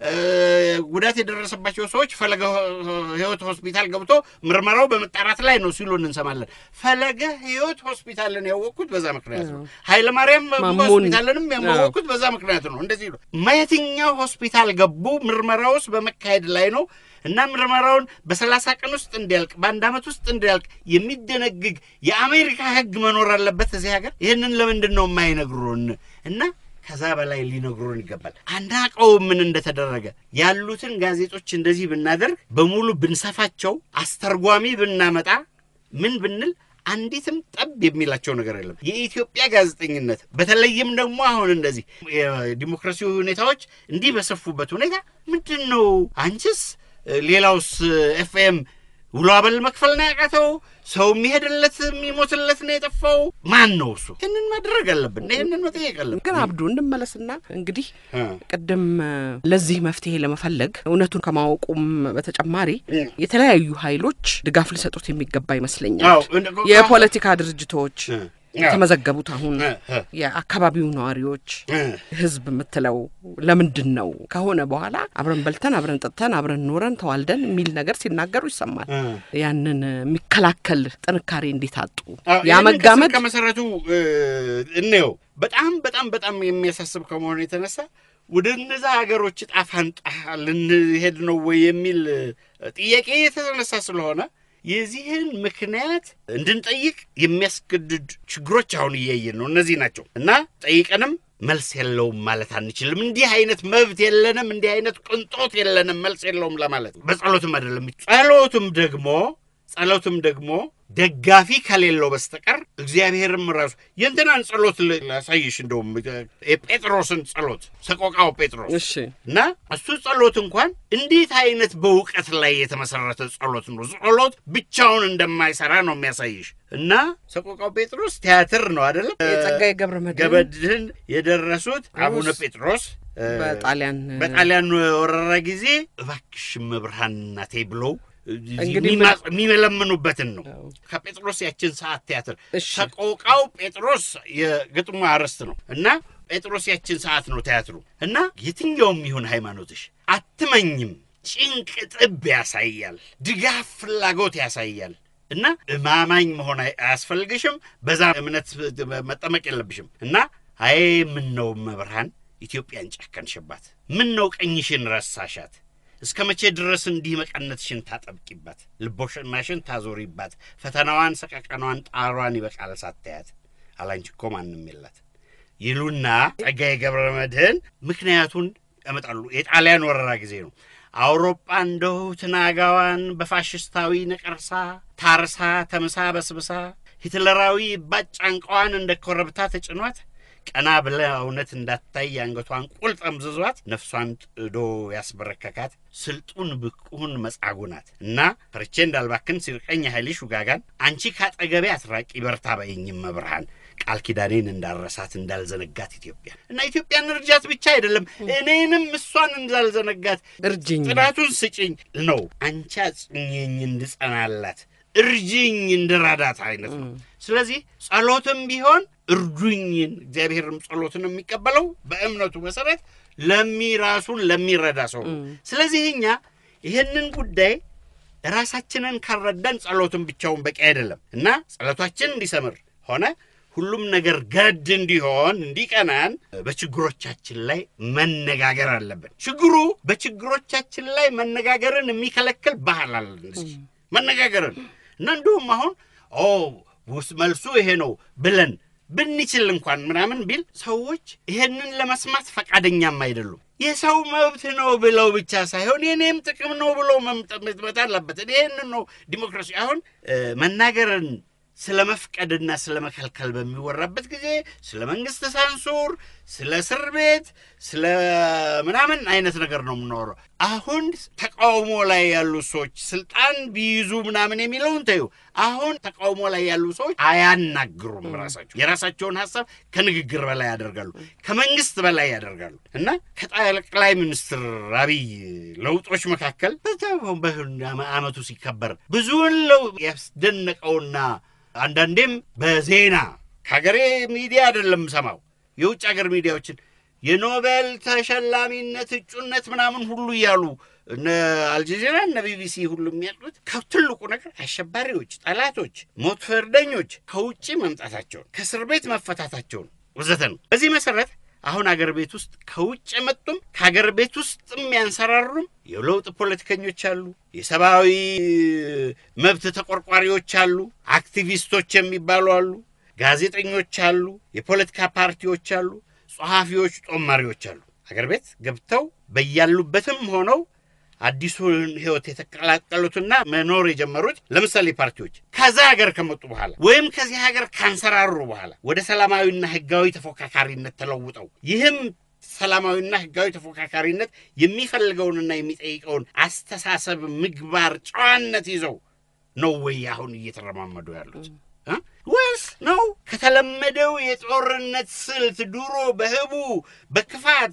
Speaker 4: ጉዳት የደረሰባቸው ሰዎች ፈለገ ህይወት ሆስፒታል ገብቶ ምርመራው በመጣራት ላይ ነው ሲሉ እንሰማለን። ፈለገ ህይወት ሆስፒታልን ያወቁት በዛ ምክንያት ነው። ኃይለ ማርያም ሆስፒታልንም ያወቁት በዛ ምክንያት ነው። እንደዚህ ነው። ማየትኛው ሆስፒታል ገቡ ምርመራውስ በመካሄድ ላይ ነው እና ምርመራውን በ30 ቀን ውስጥ እንዲያልቅ በአንድ አመት ውስጥ እንዲያልቅ የሚደነግግ የአሜሪካ ህግ መኖር አለበት እዚህ ሀገር። ይሄንን ለምንድን ነው የማይነግሩን? እና ከዛ በላይ ሊነግሩን ይገባል። አናቀው ምን እንደተደረገ ያሉትን ጋዜጦች እንደዚህ ብናደርግ በሙሉ ብንሰፋቸው አስተርጓሚ ብናመጣ ምን ብንል አንዲትም ጠብ የሚላቸው ነገር የለም። የኢትዮጵያ ጋዜጠኝነት በተለይም ደግሞ አሁን እንደዚህ የዲሞክራሲ ሁኔታዎች እንዲህ በሰፉበት ሁኔታ ምንድነው አንቺስ ሌላውስ ኤፍኤም ውሎ አበል መክፈል ነው ያቃተው? ሰው የሚሄድለት የሚሞትለት ነው የጠፋው? ማን ነው እሱ? ይህንን ማድረግ አለብን። ይህንን መጠየቅ አለብን።
Speaker 1: ግን አብዱ እንመለስና እንግዲህ ቅድም ለዚህ መፍትሄ ለመፈለግ እውነቱን ከማወቁም በተጨማሪ የተለያዩ ኃይሎች ድጋፍ ሊሰጡት የሚገባ ይመስለኛል። የፖለቲካ ድርጅቶች የተመዘገቡት አሁን የአካባቢው ነዋሪዎች ህዝብ ምትለው ለምንድን ነው ከሆነ በኋላ አብረን በልተን አብረን ጠጥተን አብረን ኖረን ተዋልደን የሚል ነገር ሲናገሩ ይሰማል። ያንን የሚከላከል ጥንካሬ እንዴት አጡ? ያመጋመድ
Speaker 4: ከመሰረቱ እነው በጣም የሚያሳስብ ከመሆኑ የተነሳ ወደ እነዛ ሀገሮች ጣፋንጣ ልንሄድ ነው ወይ የሚል ጥያቄ የተነሳ ስለሆነ የዚህን ምክንያት እንድንጠይቅ የሚያስገድድ ችግሮች አሁን እያየን ነው። እነዚህ ናቸው እና ጠይቀንም መልስ የለውም ማለት አንችልም። እንዲህ አይነት መብት የለንም፣ እንዲህ አይነት ቅንጦት የለንም፣ መልስ የለውም ለማለት በጸሎትም አይደለም። ጸሎትም ደግሞ ደጋፊ ከሌለው በስተቀር እግዚአብሔርም ራሱ የእንትናን ጸሎት ላሳይሽ እንደውም የጴጥሮስን ጸሎት ሰቆቃው ጴጥሮስ
Speaker 1: እሺ
Speaker 4: እና እሱ ጸሎት እንኳን እንዴት አይነት በእውቀት ላይ የተመሰረተ ጸሎት ነው። ጸሎት ብቻውን እንደማይሰራ ነው የሚያሳይሽ። እና ሰቆቃው ጴጥሮስ ቲያትር ነው አይደለም?
Speaker 1: የጸጋዬ ገብረመድህን
Speaker 4: የደረሱት አቡነ ጴጥሮስ በጣሊያን ወረራ ጊዜ እባክሽ መብርሃን እናቴ ብለው የሚመለምኑበትን ነው። ከጴጥሮስ ያችን ሰዓት ቲያትር ሰቆቃው ጴጥሮስ የግጥሙ አርዕስት ነው እና ጴጥሮስ ያችን ሰዓት ነው ቲያትሩ። እና የትኛውም ይሁን ሃይማኖትሽ አትመኝም፣ ጭንቅ ጥብ ያሳያል፣ ድጋፍ ፍላጎት ያሳያል እና ማማኝ መሆን አያስፈልግሽም፣ በዛ እምነት መጠመቅ የለብሽም። እና አይ ምን ነው መብርሃን ኢትዮጵያን ጨከንሽባት? ምን ነው ቀኝሽን ረሳሻት? እስከ መቼ ድረስ እንዲህ መቀነትሽን ታጠብቂባት? ልቦሽናሽን ታዞሪባት? ፈተናዋን ሰቀቀኗን ጣሯን ይበቃል ሳታያት አላንቺ እኮ ማንም የላት ይሉና ጸጋዬ ገብረመድህን ምክንያቱን ያመጣሉ። የጣሊያን ወረራ ጊዜ ነው። አውሮፓ እንደው ትናጋዋን በፋሽስታዊ ነቀርሳ ታርሳ ተምሳ በስብሳ ሂትለራዊ ባጫንቋን እንደ ኮረብታ ተጭኗት ቀና ብለ እውነት እንዳታይ አንገቷን ቁልጠምዝዟት ነፍሷን ጥዶ ያስበረከካት ስልጡን ብቁን መጻጉናት እና ፍርቼ እንዳልባክን ሲርቀኝ ኃይልሽ ውጋጋን አንቺ ካጠገቤ አትራቂ በርታ በይኝም መብርሃን ቃል ኪዳኔን እንዳረሳት እንዳልዘነጋት ኢትዮጵያ እና ኢትዮጵያን እርጃት ብቻ አይደለም እኔንም እሷን እንዳልዘነጋት እርጅኝ ጥራቱን ስጭኝ ነው። አንቺ አጽኚኝ እንድጸናላት እርጅኝ እንደራዳት አይነት ነው። ስለዚህ ጸሎትም ቢሆን እርዱኝ እግዚአብሔርም ጸሎትን የሚቀበለው በእምነቱ መሰረት ለሚራሱን ለሚረዳ ሰው። ስለዚህ እኛ ይሄንን ጉዳይ ራሳችንን ካረዳን ጸሎትን ብቻውን በቂ አይደለም እና ጸሎታችን እንዲሰምር ሆነ ሁሉም ነገር ገድ እንዲሆን እንዲቀናን በችግሮቻችን ላይ መነጋገር አለብን። ችግሩ በችግሮቻችን ላይ መነጋገርን የሚከለክል ባህል አለን። እስኪ መነጋገርን እና እንደውም አሁን መልሱ ይሄ ነው ብለን ብንችል እንኳን ምናምን ቢል ሰዎች ይሄንን ለመስማት ፈቃደኛም አይደሉም። የሰው መብት ነው ብለው ብቻ ሳይሆን የኔም ጥቅም ነው ብለው መምጣት አለበት። ይሄንን ነው ዲሞክራሲ። አሁን መናገርን ስለመፍቀድና ስለመከልከል በሚወራበት ጊዜ ስለ መንግስት ሳንሱር፣ ስለ እስር ቤት፣ ስለ ምናምን አይነት ነገር ነው የምናወራው። አሁን ተቃውሞ ላይ ያሉ ሰዎች ስልጣን ቢይዙ ምናምን የሚለውን ተዩ። አሁን ተቃውሞ ላይ ያሉ ሰዎች አያናግሩም። የራሳቸውን ሐሳብ ከንግግር በላይ ያደርጋሉ፣ ከመንግስት በላይ ያደርጋሉ። እና ከጠቅላይ ሚኒስትር አብይ ለውጦች መካከል በአመቱ ሲከበር ብዙውን ለውጥ ያስደነቀውና አንዳንዴም በዜና ከሀገሬ ሚዲያ አይደለም ሰማው የውጭ ሀገር ሚዲያዎችን የኖቤል ተሸላሚነት እጩነት ምናምን ሁሉ ያሉ እነ አልጀዚራ እነ ቢቢሲ ሁሉ የሚያሉት ከትልቁ ነገር አሸባሪዎች፣ ጠላቶች፣ ሞት ፈርደኞች ከውጪ መምጣታቸው፣ ከእስር ቤት መፈታታቸው ወዘተ ነው። በዚህ መሰረት አሁን አገር ቤት ውስጥ ከውጭ መጡም ከሀገር ቤት ውስጥም ያንሰራሩም የለውጥ ፖለቲከኞች አሉ፣ የሰብአዊ መብት ተቆርቋሪዎች አሉ፣ አክቲቪስቶች የሚባሉ አሉ፣ ጋዜጠኞች አሉ፣ የፖለቲካ ፓርቲዎች አሉ፣ ጸሐፊዎች፣ ጦማሪዎች አሉ። አገር ቤት ገብተው በያሉበትም ሆነው አዲሱን ህይወት የተቀላቀሉትና መኖር የጀመሩት ለምሳሌ ፓርቲዎች ከዛ ሀገር ከመጡ በኋላ ወይም ከዚህ ሀገር ካንሰራሩ በኋላ ወደ ሰላማዊና ህጋዊ ተፎካካሪነት ተለውጠው ይህም ሰላማዊና ህጋዊ ተፎካካሪነት የሚፈልገውንና የሚጠይቀውን አስተሳሰብ፣ ምግባር፣ ጨዋነት ይዘው ነው ወይ አሁን እየተረማመዱ ያሉት? ወይስ ነው ከተለመደው የጦርነት ስልት ድሮ በህቡ በክፋት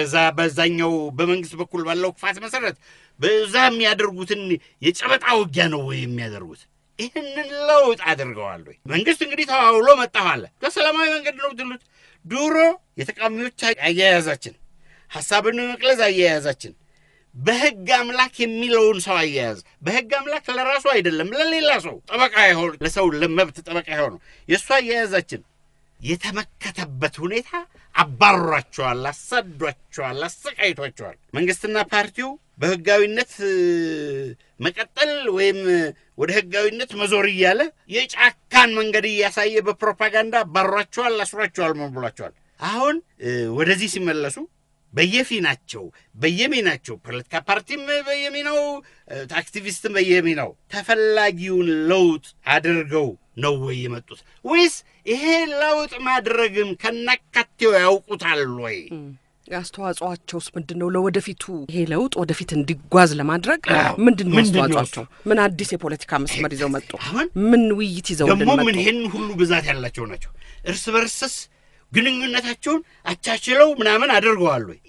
Speaker 4: በዛኛው በመንግስት በኩል ባለው ክፋት መሰረት በዛ የሚያደርጉትን የጨበጣ ውጊያ ነው ወይ የሚያደርጉት? ይህንን ለውጥ አድርገዋል ወይ? መንግስት እንግዲህ ተዋውሎ መጣዋለ በሰላማዊ መንገድ ነው ድሉት። ድሮ የተቃዋሚዎች አያያዛችን፣ ሐሳብን መቅለዝ አያያዛችን በህግ አምላክ የሚለውን ሰው አያያዝ በህግ አምላክ ለራሱ አይደለም ለሌላ ሰው ጠበቃ ይሆን ለሰው ለመብት ጠበቃ ይሆን የሷ አያያዛችን የተመከተበት ሁኔታ አባሯቸዋል፣ አሳዷቸዋል፣ አሰቃይቷቸዋል። መንግስትና ፓርቲው በህጋዊነት መቀጠል ወይም ወደ ህጋዊነት መዞር እያለ የጫካን መንገድ እያሳየ በፕሮፓጋንዳ አባሯቸዋል፣ አስሯቸዋል፣ መንብሏቸዋል። አሁን ወደዚህ ሲመለሱ በየፊናቸው በየሚናቸው ፖለቲካ ፓርቲም በየሚናው አክቲቪስትም በየሚናው ተፈላጊውን ለውጥ አድርገው ነው ወይ የመጡት? ወይስ ይሄ ለውጥ ማድረግም ከናካቴው ያውቁታል ወይ?
Speaker 1: አስተዋጽኦአቸውስ ምንድነው? ለወደፊቱ ይሄ ለውጥ ወደፊት እንዲጓዝ ለማድረግ ምንድነው አስተዋጽኦአቸው? ምን አዲስ የፖለቲካ መስመር ይዘው መጡ? ምን ውይይት ይዘው መጡ?
Speaker 4: ደግሞ ምን ይሄን ሁሉ ብዛት ያላቸው ናቸው? እርስ በርስ ግንኙነታቸውን አቻችለው ምናምን አድርገዋል ወይ?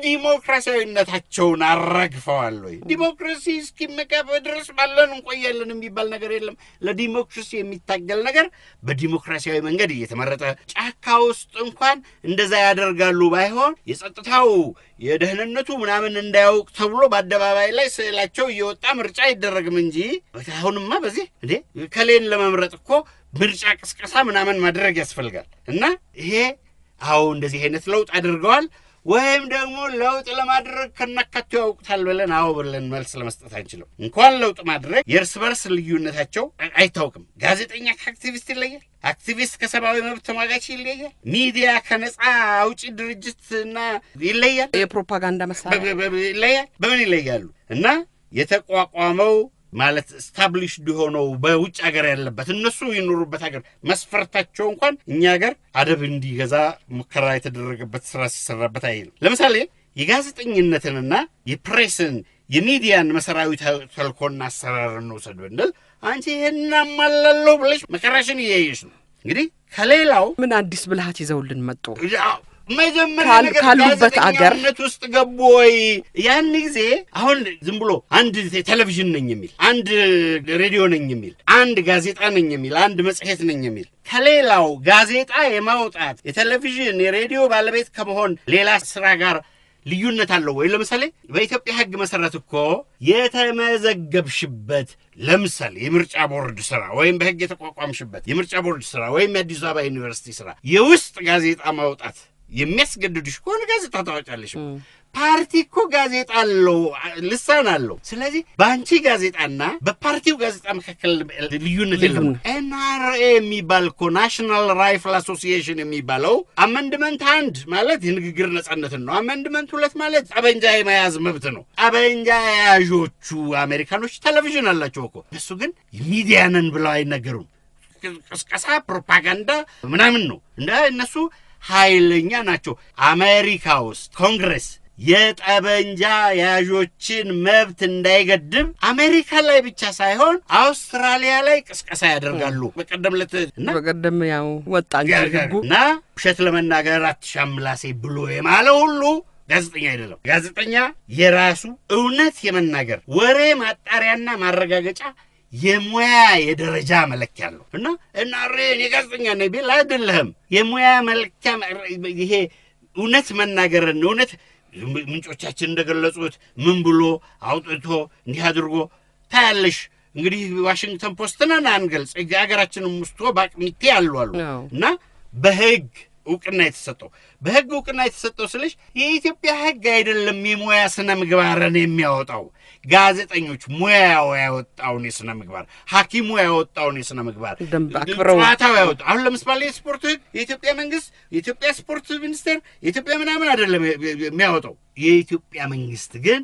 Speaker 4: ዲሞክራሲያዊነታቸውን አራግፈዋል ወይ? ዲሞክራሲ እስኪመቀፍ ድረስ ባለን እንቆያለን የሚባል ነገር የለም። ለዲሞክራሲ የሚታገል ነገር በዲሞክራሲያዊ መንገድ እየተመረጠ ጫካ ውስጥ እንኳን እንደዛ ያደርጋሉ። ባይሆን የጸጥታው የደህንነቱ ምናምን እንዳያውቅ ተብሎ በአደባባይ ላይ ስዕላቸው እየወጣ ምርጫ አይደረግም እንጂ አሁንማ በዚህ እንዴ ከሌን ለመምረጥ እኮ ምርጫ ቅስቀሳ ምናምን ማድረግ ያስፈልጋል። እና ይሄ እንደዚህ አይነት ለውጥ አድርገዋል ወይም ደግሞ ለውጥ ለማድረግ ከናካቴው ያውቁታል ብለን ብለን መልስ ለመስጠት አንችልም። እንኳን ለውጥ ማድረግ የእርስ በርስ ልዩነታቸው አይታወቅም። ጋዜጠኛ ከአክቲቪስት ይለያል፣ አክቲቪስት ከሰብአዊ መብት ተሟጋች ይለያል፣ ሚዲያ ከነጻ አውጪ ድርጅትና ይለያል፣
Speaker 1: የፕሮፓጋንዳ መሳሪያ
Speaker 4: ይለያል። በምን ይለያሉ? እና የተቋቋመው ማለት ስታብሊሽድ ሆነው በውጭ ሀገር ያለበት እነሱ ይኖሩበት ሀገር መስፈርታቸው እንኳን እኛ ሀገር አደብ እንዲገዛ ሙከራ የተደረገበት ስራ ሲሰራበት አይል። ለምሳሌ የጋዜጠኝነትንና የፕሬስን የሚዲያን መሰራዊ ተልኮና አሰራርን ነው ሰድበንል አንቺ ይሄን አማላለው ብለሽ መከራሽን እያየሽ ነው። እንግዲህ ከሌላው
Speaker 1: ምን አዲስ ብልሃት ይዘውልን መጡ?
Speaker 4: መጀመሪያ
Speaker 1: ካሉበት አገርነት
Speaker 4: ውስጥ ገቡ ወይ? ያን ጊዜ አሁን ዝም ብሎ አንድ ቴሌቪዥን ነኝ የሚል፣ አንድ ሬዲዮ ነኝ የሚል፣ አንድ ጋዜጣ ነኝ የሚል፣ አንድ መጽሔት ነኝ የሚል ከሌላው ጋዜጣ የማውጣት የቴሌቪዥን የሬዲዮ ባለቤት ከመሆን ሌላ ስራ ጋር ልዩነት አለው ወይ? ለምሳሌ በኢትዮጵያ ሕግ መሰረት እኮ የተመዘገብሽበት ለምሳሌ የምርጫ ቦርድ ስራ ወይም በሕግ የተቋቋምሽበት የምርጫ ቦርድ ስራ ወይም የአዲስ አበባ ዩኒቨርሲቲ ስራ የውስጥ ጋዜጣ ማውጣት የሚያስገድድሽ ከሆነ ጋዜጣ ታወጫለሽ። ፓርቲ እኮ ጋዜጣ አለው፣ ልሳን አለው። ስለዚህ በአንቺ ጋዜጣና በፓርቲው ጋዜጣ መካከል ልዩነት የለም። ኤንአርኤ የሚባል እኮ ናሽናል ራይፍል አሶሲዬሽን የሚባለው አመንድመንት 1 ማለት የንግግር ነጻነትን ነው። አመንድመንት 2 ማለት ጠበንጃ የመያዝ መብት ነው። ጠበንጃ የያዦቹ አሜሪካኖች ቴሌቪዥን አላቸው እኮ። እሱ ግን ሚዲያ ነን ብለው አይነገሩም። ቅስቀሳ፣ ፕሮፓጋንዳ ምናምን ነው። እነሱ ኃይለኛ ናቸው። አሜሪካ ውስጥ ኮንግረስ የጠበንጃ ያዦችን መብት እንዳይገድብ አሜሪካ ላይ ብቻ ሳይሆን አውስትራሊያ ላይ ቅስቀሳ ያደርጋሉ። በቀደም
Speaker 1: ያው ወጣኝ ህጉና
Speaker 4: ውሸት ለመናገር አትሻምላሴ ብሎ የማለው ሁሉ ጋዜጠኛ አይደለም። ጋዜጠኛ የራሱ እውነት የመናገር ወሬ ማጣሪያና ማረጋገጫ የሙያ የደረጃ መለኪያ አለው እና እኔ ጋዜጠኛ ነኝ ቢል አይደለም። የሙያ መለኪያ ይሄ እውነት መናገርን እውነት ምንጮቻችን እንደገለጹት ምን ብሎ አውጥቶ እንዲህ አድርጎ ታያለሽ። እንግዲህ ዋሽንግተን ፖስትን አንገልጽ ሀገራችንም ውስጥ ባቅሚቴ አሉ እና በህግ እውቅና የተሰጠው ስለሽ የኢትዮጵያ ህግ አይደለም የሙያ ስነ ምግባርን የሚያወጣው። ጋዜጠኞች ሙያው ያወጣውን የስነ ምግባር፣ ሐኪሙ ያወጣውን የስነ ምግባር ጨዋታው ያወጣው። አሁን ለምሳሌ የስፖርት ህግ የኢትዮጵያ መንግስት፣ የኢትዮጵያ ስፖርት ሚኒስቴር፣ የኢትዮጵያ ምናምን አይደለም የሚያወጣው። የኢትዮጵያ መንግስት ግን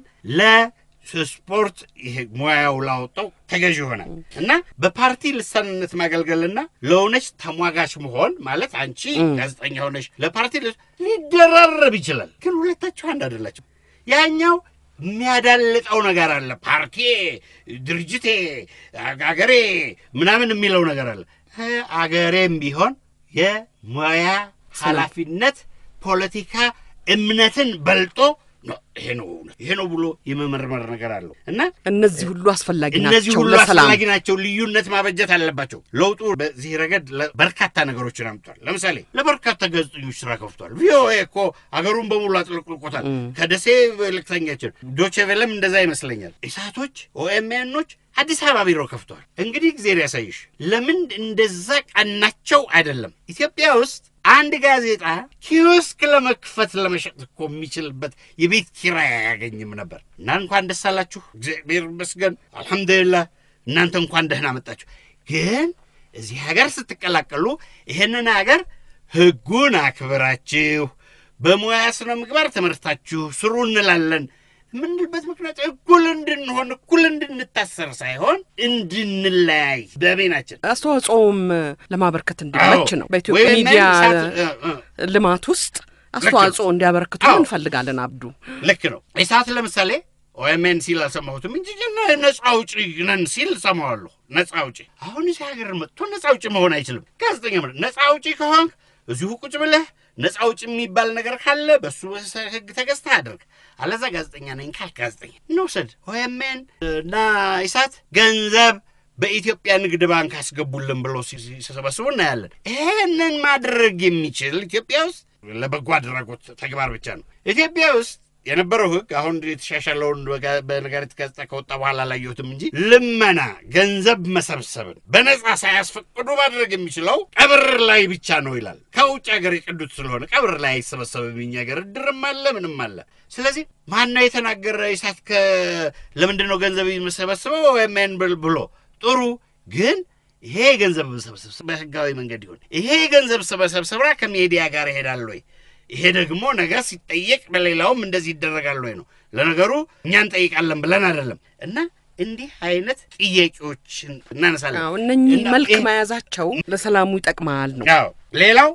Speaker 4: ለስፖርት ይሄ ሙያው ላወጣው ተገዥ ይሆናል እና በፓርቲ ልሳንነት ማገልገልና ለውነች ተሟጋች መሆን ማለት አንቺ ጋዜጠኛ ሆነሽ ለፓርቲ ሊደራረብ ይችላል። ግን ሁለታችሁ አንድ አይደላችሁ። ያኛው የሚያዳልጠው ነገር አለ። ፓርቲ ድርጅቴ አገሬ ምናምን የሚለው ነገር አለ። አገሬም ቢሆን የሙያ ኃላፊነት ፖለቲካ እምነትን በልጦ ነው። ይሄ ነው ብሎ የመመርመር ነገር አለው እና
Speaker 1: እነዚህ ሁሉ አስፈላጊ ናቸው።
Speaker 4: ልዩነት ማበጀት አለባቸው። ለውጡ በዚህ ረገድ በርካታ ነገሮችን አምጥቷል። ለምሳሌ ለበርካታ ጋዜጠኞች ስራ ከፍቷል። ቪኦኤ እኮ አገሩን በሙሉ አጥልቆታል። ከደሴ ልክተኛችን ዶቼ ቬለም እንደዛ ይመስለኛል። ኢሳቶች ኦኤምኤኖች አዲስ አበባ ቢሮ ከፍቷል። እንግዲህ እግዚአብሔር ያሳይሽ ለምን እንደዛ ቀናቸው አይደለም። ኢትዮጵያ ውስጥ አንድ ጋዜጣ ኪዮስክ ለመክፈት ለመሸጥ እኮ የሚችልበት የቤት ኪራይ አያገኝም ነበር እና እንኳን ደስ አላችሁ፣ እግዚአብሔር ይመስገን፣ አልሐምዱሊላህ እናንተ እንኳን ደህና መጣችሁ። ግን እዚህ ሀገር ስትቀላቀሉ ይሄንን ሀገር ህጉን አክብራችሁ በሙያ ስነ ምግባር ተመርታችሁ ስሩ እንላለን። ምንልበት ምክንያት እኩል እንድንሆን እኩል እንድንታሰር ሳይሆን እንድንለያይ በቤናችን
Speaker 1: አስተዋጽኦም ለማበርከት እንዲመች ነው። በኢትዮጵያ ሚዲያ ልማት ውስጥ አስተዋጽኦ እንዲያበረክቱ እንፈልጋለን። አብዱ
Speaker 4: ልክ ነው። ኢሳት ለምሳሌ ኦኤምኤን ሲል አልሰማሁትም እንጂ ነፃ አውጪ ነን ሲል ሰማዋለሁ። ነፃ አውጪ አሁን እዚህ ሀገር መጥቶ ነፃ አውጪ መሆን አይችልም። ጋዜጠኛ ማለት ነፃ አውጪ ከሆንክ እዚሁ ቁጭ ብለህ ነፃ አውጪ የሚባል ነገር ካለ በሱ ህግ ተገዝተህ አድርግ። አለዛ ጋዜጠኛ ነኝ ካልክ ጋዜጠኛ እንውሰድ። ኦኤምኤን እና ኢሳት ገንዘብ በኢትዮጵያ ንግድ ባንክ አስገቡልን ብለው ሲሰበስቡ እናያለን። ይሄንን ማድረግ የሚችል ኢትዮጵያ ውስጥ ለበጎ አድራጎት ተግባር ብቻ ነው። ኢትዮጵያ ውስጥ የነበረው ህግ አሁን የተሻሻለውን በነጋሪት ጋዜጣ ከወጣ በኋላ አላየሁትም እንጂ ልመና ገንዘብ መሰብሰብን በነጻ ሳያስፈቅዱ ማድረግ የሚችለው ቀብር ላይ ብቻ ነው ይላል። ከውጭ ሀገር የቀዱት ስለሆነ ቀብር ላይ አይሰበሰብም። እኛ ሀገር እድርም አለ ምንም አለ። ስለዚህ ማነው የተናገረ? ኢሳት ለምንድን ነው ገንዘብ የሚሰበስበው ወይም ብሎ ጥሩ ግን ይሄ ገንዘብ መሰብሰብ በህጋዊ መንገድ ይሁን። ይሄ ገንዘብ ሰበሰብራ ከሚዲያ ጋር ይሄዳል ወይ? ይሄ ደግሞ ነገር ሲጠየቅ በሌላውም እንደዚህ ይደረጋል ወይ ነው። ለነገሩ እኛ እንጠይቃለን ብለን አይደለም እና እንዲህ አይነት ጥያቄዎችን እናነሳለን።
Speaker 1: እነኚህ መልክ መያዛቸው ለሰላሙ ይጠቅማል ነው።
Speaker 4: ሌላው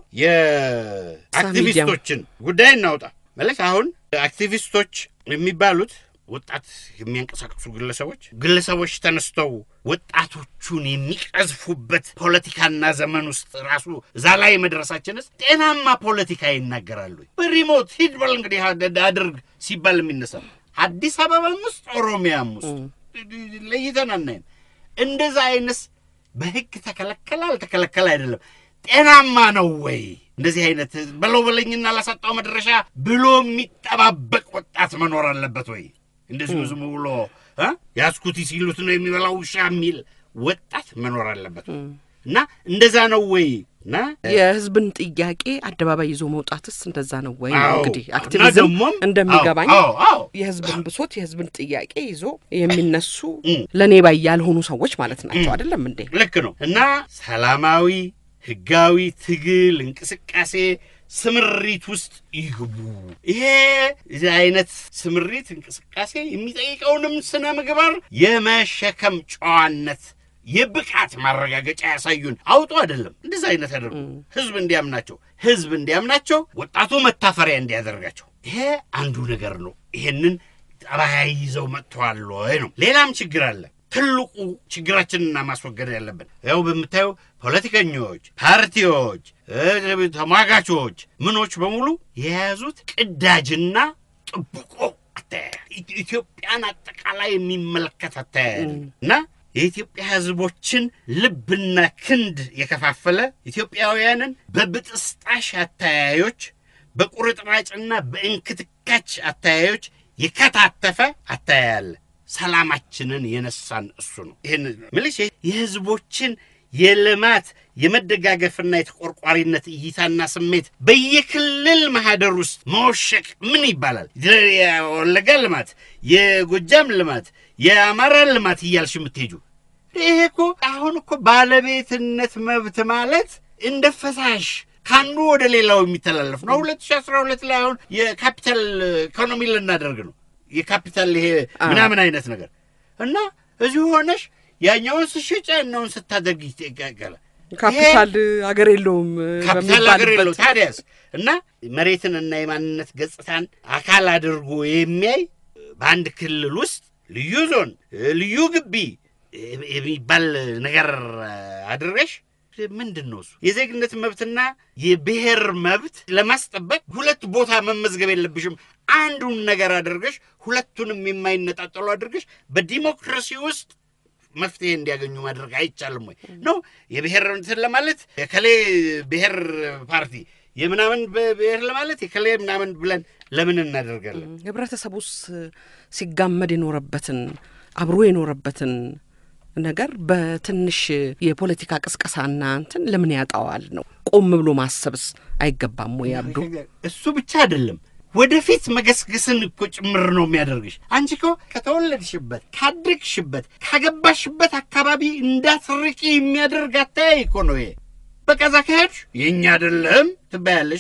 Speaker 4: የአክቲቪስቶችን ጉዳይ እናውጣ ማለት አሁን አክቲቪስቶች የሚባሉት ወጣት የሚያንቀሳቅሱ ግለሰቦች ተነስተው ወጣቶቹን የሚቀዝፉበት ፖለቲካና ዘመን ውስጥ ራሱ እዛ ላይ መድረሳችንስ ጤናማ ፖለቲካ ይናገራሉ። በሪሞት ሂድ በል እንግዲህ አድርግ ሲባል የሚነሳ አዲስ አበባም ውስጥ ኦሮሚያም ውስጥ ለይተን አናይም። እንደዛ አይነት በህግ ተከለከለ አልተከለከለ አይደለም። ጤናማ ነው ወይ? እንደዚህ አይነት በለው በለኝና ላሳጣው መድረሻ ብሎ የሚጠባበቅ ወጣት መኖር አለበት ወይ? እንደዚህ ዝም ብሎ ያስኩቲ ሲሉት ነው የሚበላው ውሻ የሚል ወጣት መኖር አለበት እና እንደዛ ነው ወይ? እና
Speaker 1: የህዝብን ጥያቄ አደባባይ ይዞ መውጣትስ እንደዛ ነው ወይ? እንግዲህ አክቲቪዝም እንደሚገባኝ የህዝብን ብሶት የህዝብን ጥያቄ ይዞ የሚነሱ ለኔ ባይ ያልሆኑ ሰዎች ማለት ናቸው አይደለም እንዴ?
Speaker 4: ልክ ነው። እና ሰላማዊ ህጋዊ ትግል እንቅስቃሴ ስምሪት ውስጥ ይግቡ። ይሄ አይነት ስምሪት እንቅስቃሴ የሚጠይቀውንም ስነ ምግባር የመሸከም ጨዋነት የብቃት ማረጋገጫ ያሳዩን አውጡ አይደለም እንደዛ አይነት አደረጉ። ህዝብ እንዲያምናቸው ወጣቱ መታፈሪያ እንዲያደርጋቸው ይሄ አንዱ ነገር ነው። ይሄንን ጠባይ ይዘው መጥተዋል ወይ ነው። ሌላም ችግር አለ። ትልቁ ችግራችንና ማስወገድ ያለብን ያው በመታየው ፖለቲከኞች፣ ፓርቲዎች፣ ተሟጋቾች ምኖች በሙሉ የያዙት ቅዳጅና ጥብቆ ኢትዮጵያን አጠቃላይ የሚመለከት አታያይና የኢትዮጵያ ህዝቦችን ልብና ክንድ የከፋፈለ ኢትዮጵያውያንን በብጥስጣሽ አታያዮች በቁርጥራጭና በእንክትካች አታያዮች የከታተፈ አታያያለ ሰላማችንን የነሳን እሱ ነው። ይሄን ምልሽ የህዝቦችን የልማት የመደጋገፍና የተቆርቋሪነት እይታና ስሜት በየክልል ማህደር ውስጥ መወሸቅ ምን ይባላል? የወለጋ ልማት፣ የጎጃም ልማት፣ የአማራ ልማት እያልሽ የምትሄጁ ይሄ እኮ አሁን እኮ ባለቤትነት መብት ማለት እንደ ፈሳሽ ካንዱ ወደ ሌላው የሚተላለፍ ነው። 2012 ላይ አሁን የካፒታል ኢኮኖሚ ልናደርግ ነው። የካፒታል ይሄ ምናምን አይነት ነገር እና እዚሁ ሆነሽ ያኛውን ስሽጫ ነውን ስታደርጊ ይተጋጋለ
Speaker 1: ካፒታል አገር የለውም በሚባልበት
Speaker 4: ታዲያስ እና መሬትንና የማንነት ገጽታን አካል አድርጎ የሚያይ በአንድ ክልል ውስጥ ልዩ ዞን ልዩ ግቢ የሚባል ነገር አድርገሽ ምንድነው እሱ? የዜግነት መብትና የብሔር መብት ለማስጠበቅ ሁለት ቦታ መመዝገብ የለብሽም። አንዱን ነገር አድርገሽ ሁለቱንም የማይነጣጠሉ አድርገሽ በዲሞክራሲ ውስጥ መፍትሄ እንዲያገኙ ማድረግ አይቻልም ወይ ነው? የብሔር እንትን ለማለት የከሌ ብሔር ፓርቲ የምናምን ብሔር ለማለት የከሌ ምናምን ብለን ለምን እናደርጋለን?
Speaker 1: ህብረተሰቡስ ሲጋመድ የኖረበትን አብሮ የኖረበትን ነገር በትንሽ የፖለቲካ ቅስቀሳና እንትን ለምን ያጣዋል ነው? ቆም ብሎ ማሰብስ አይገባም ወይ አብዱ?
Speaker 4: እሱ ብቻ አይደለም ወደፊት መገስገስን እኮ ጭምር ነው የሚያደርግሽ። አንቺ እኮ ከተወለድሽበት ካደግሽበት ካገባሽበት አካባቢ እንዳትርቂ የሚያደርግ አታይ እኮ ነው ይሄ። በቃ ዘካሄድሽ የኛ አይደለም ትባያለሽ።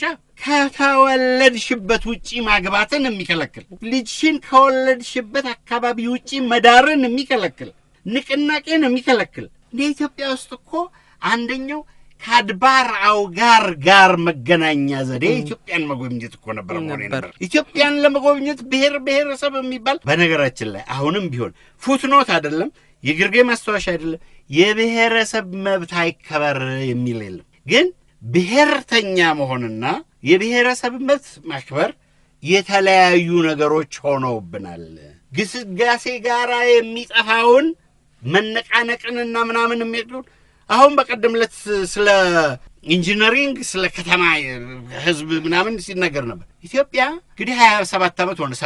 Speaker 4: ከተወለድሽበት ውጪ ማግባትን የሚከለክል ልጅሽን ከወለድሽበት አካባቢ ውጪ መዳርን የሚከለክል ንቅናቄን የሚከለክል ለኢትዮጵያ ውስጥ እኮ አንደኛው ከአድባር አውጋር ጋር መገናኛ ዘዴ ኢትዮጵያን መጎብኘት እኮ ነበር ነበር። ኢትዮጵያን ለመጎብኘት ብሔረሰብ የሚባል በነገራችን ላይ አሁንም ቢሆን ፉትኖት አይደለም፣ የግርጌ ማስተዋሻ አይደለም፣ የብሔረሰብ መብት አይከበር የሚል የለም። ግን ብሔርተኛ መሆንና የብሔረሰብ መብት ማክበር የተለያዩ ነገሮች ሆነውብናል። ግስጋሴ ጋራ የሚጠፋውን መነቃነቅንና ምናምን የሚያደርጉ አሁን በቀደምለት ስለ ኢንጂነሪንግ ስለ ከተማ ህዝብ ምናምን ሲነገር ነበር። ኢትዮጵያ እንግዲህ 27 ዓመት ሆነ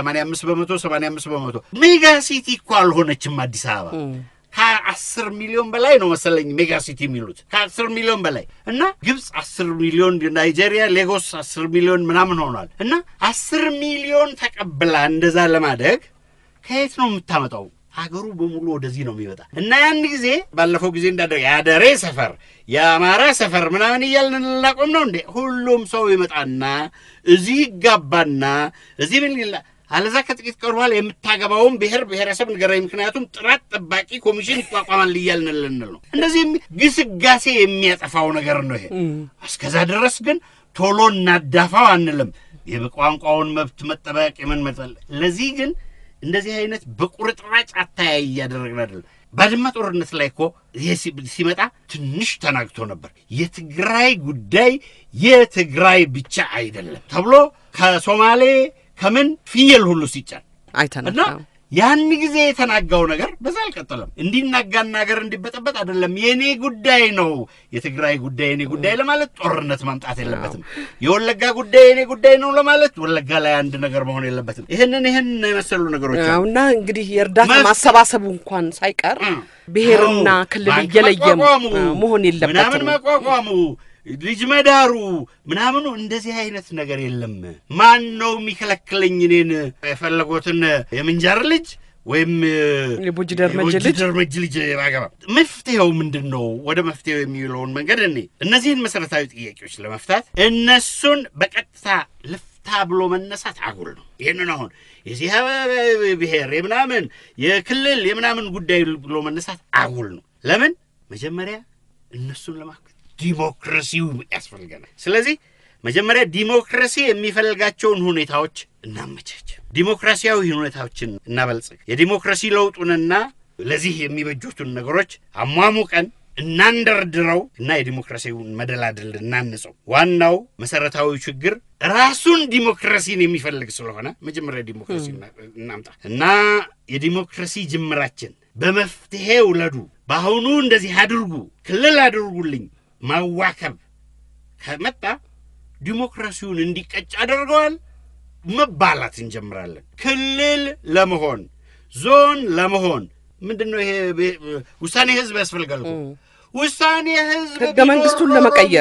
Speaker 4: 85% ሜጋ ሲቲ እኮ አልሆነችም አዲስ አበባ። ከ10 ሚሊዮን በላይ ነው መሰለኝ ሜጋ ሲቲ የሚሉት ከ10 ሚሊዮን በላይ እና ግብጽ 10 ሚሊዮን ናይጄሪያ ሌጎስ 10 ሚሊዮን ምናምን ሆኗል። እና 10 ሚሊዮን ተቀብላ እንደዛ ለማደግ ከየት ነው የምታመጣው? ሀገሩ በሙሉ ወደዚህ ነው የሚወጣ እና ያን ጊዜ ባለፈው ጊዜ እንዳደረገ ያደሬ ሰፈር የአማራ ሰፈር ምናምን እያልን እናቆም ነው እንዴ? ሁሉም ሰው ይመጣና እዚህ ይጋባና እዚህ ምን ይላል? አለዛ ከጥቂት ቀን በኋላ የምታገባውን ብሔረሰብ ንገረኝ፣ ምክንያቱም ጥራት ጠባቂ ኮሚሽን ይቋቋማል እያልን ነው። እንደዚህ ግስጋሴ የሚያጠፋው ነገር ነው ይሄ። እስከዛ ድረስ ግን ቶሎ እናዳፋው አንልም። የቋንቋውን መብት መጠበቅ የምን መጥል ለዚህ ግን እንደዚህ አይነት በቁርጥራጭ አታያይ ያደረግን አይደል። ባድመ ጦርነት ላይ እኮ ይሄ ሲመጣ ትንሽ ተናግቶ ነበር። የትግራይ ጉዳይ የትግራይ ብቻ አይደለም ተብሎ ከሶማሌ ከምን ፍየል ሁሉ ሲጫን
Speaker 1: አይተናል።
Speaker 4: እና ያን ጊዜ የተናጋው ነገር በዛ አልቀጠለም። እንዲናጋና ነገር እንዲበጠበጥ አይደለም። የኔ ጉዳይ ነው የትግራይ ጉዳይ የኔ ጉዳይ ለማለት ጦርነት ማምጣት የለበትም። የወለጋ ጉዳይ የኔ ጉዳይ ነው ለማለት ወለጋ ላይ አንድ ነገር መሆን የለበትም። ይሄን የመሰሉ ነገሮች
Speaker 1: አውና እንግዲህ የእርዳታ ማሰባሰቡ እንኳን ሳይቀር ብሔርና ክልል እየለየ መሆን የለበትም።
Speaker 4: ምናምን ማቋቋሙ ልጅ መዳሩ ምናምኑ እንደዚህ አይነት ነገር የለም። ማን ነው የሚከለክለኝ እኔን የፈለጎትን የምንጃር ልጅ ወይም
Speaker 1: የቡጅደር
Speaker 4: መጅልጅ ያጋባ መፍትሄው ምንድነው? ወደ መፍትሄው የሚውለውን መንገድ እነዚህን መሰረታዊ ጥያቄዎች ለመፍታት እነሱን በቀጥታ ልፍታ ብሎ መነሳት አጉል ነው። ይሄንን አሁን የዚህ ብሔር የምናምን የክልል የምናምን ጉዳይ ብሎ መነሳት አጉል ነው። ለምን መጀመሪያ እነሱን ለማከ ዲሞክራሲው ያስፈልገናል። ስለዚህ መጀመሪያ ዲሞክራሲ የሚፈልጋቸውን ሁኔታዎች እናመቻች፣ ዲሞክራሲያዊ ሁኔታዎችን እናበልጽግ፣ የዲሞክራሲ ለውጡንና ለዚህ የሚበጁትን ነገሮች አሟሙቀን እናንደርድረው እና የዲሞክራሲውን መደላደል እናንጸው። ዋናው መሰረታዊ ችግር ራሱን ዲሞክራሲን የሚፈልግ ስለሆነ መጀመሪያ ዲሞክራሲ እናምጣ እና የዲሞክራሲ ጅምራችን በመፍትሄው ለዱ ባሁኑ እንደዚህ አድርጉ ክልል አድርጉልኝ ማዋከብ ከመጣ ዲሞክራሲውን እንዲቀጭ አድርገዋል መባላት እንጀምራለን። ክልል ለመሆን ዞን ለመሆን ምንድነው ይሄ ውሳኔ ህዝብ ያስፈልጋል። ውሳኔ ህዝብ
Speaker 1: ህገ መንግስቱን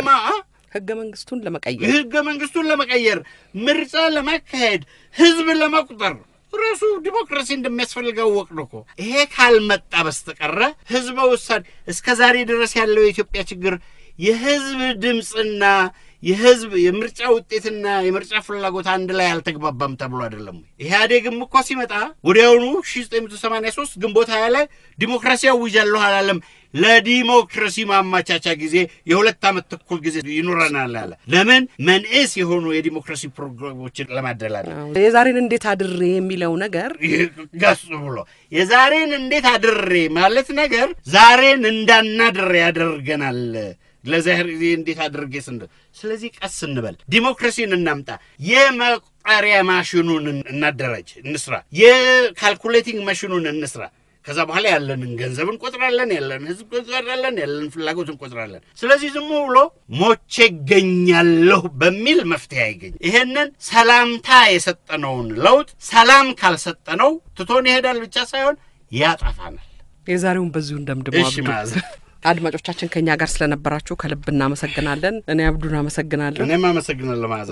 Speaker 1: ለመቀየር ምርጫ ለማካሄድ ህዝብ ለመቁጠር ራሱ ዲሞክራሲ እንደሚያስፈልገው ወቅነኮ ይሄ ካልመጣ በስተቀረ ህዝብ ውሳኔ እስከዛሬ ድረስ ያለው የኢትዮጵያ ችግር የህዝብ ድምጽና የህዝብ የምርጫ ውጤትና የምርጫ ፍላጎት አንድ ላይ አልተግባባም ተብሎ አይደለም። ኢህአዴግም እኮ ሲመጣ ወዲያውኑ 1983 ግንቦት 20 ላይ ዲሞክራሲያዊ ይጃለሁ አላለም። ለዲሞክራሲ ማማቻቻ ጊዜ የሁለት ዓመት ተኩል ጊዜ ይኖረናል አለ። ለምን መንእስ የሆኑ የዲሞክራሲ ፕሮግራሞችን ለማደላደል የዛሬን እንዴት አድሬ የሚለው ነገር
Speaker 4: ጋስ ብሎ የዛሬን እንዴት አድሬ ማለት ነገር ዛሬን እንዳናድሬ ያደርገናል። ለዛሬ እንዴት አድርጌ ስለዚህ ቀስ እንበል ዲሞክራሲን እናምጣ። የመቁጠሪያ ማሽኑን እናደራጅ እንስራ። የካልኩሌቲንግ ማሽኑን እንስራ። ከዛ በኋላ ያለንን ገንዘብ እንቆጥራለን፣ ያለንን ህዝብ እንቆጥራለን፣ ያለንን ፍላጎት እንቆጥራለን። ስለዚህ ዝም ብሎ ሞቼ ገኛለሁ በሚል መፍትሄ አይገኝ። ይሄንን ሰላምታ የሰጠነውን ለውጥ ሰላም ካልሰጠነው ትቶን ይሄዳል ብቻ ሳይሆን ያጠፋናል።
Speaker 1: የዛሬውን በዚሁ እንደምድመው
Speaker 4: እሺ ማዘ
Speaker 1: አድማጮቻችን ከኛ ጋር ስለነበራችሁ ከልብ እናመሰግናለን። እኔ አብዱን አመሰግናለሁ።
Speaker 4: እኔም አመሰግናለሁ ማዛ።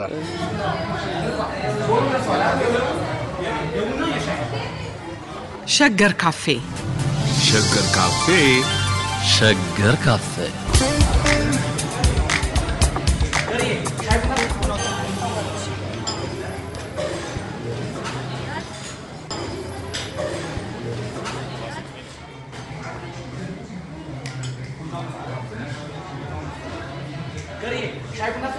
Speaker 1: ሸገር ካፌ
Speaker 3: ሸገር ካፌ
Speaker 5: Schreiben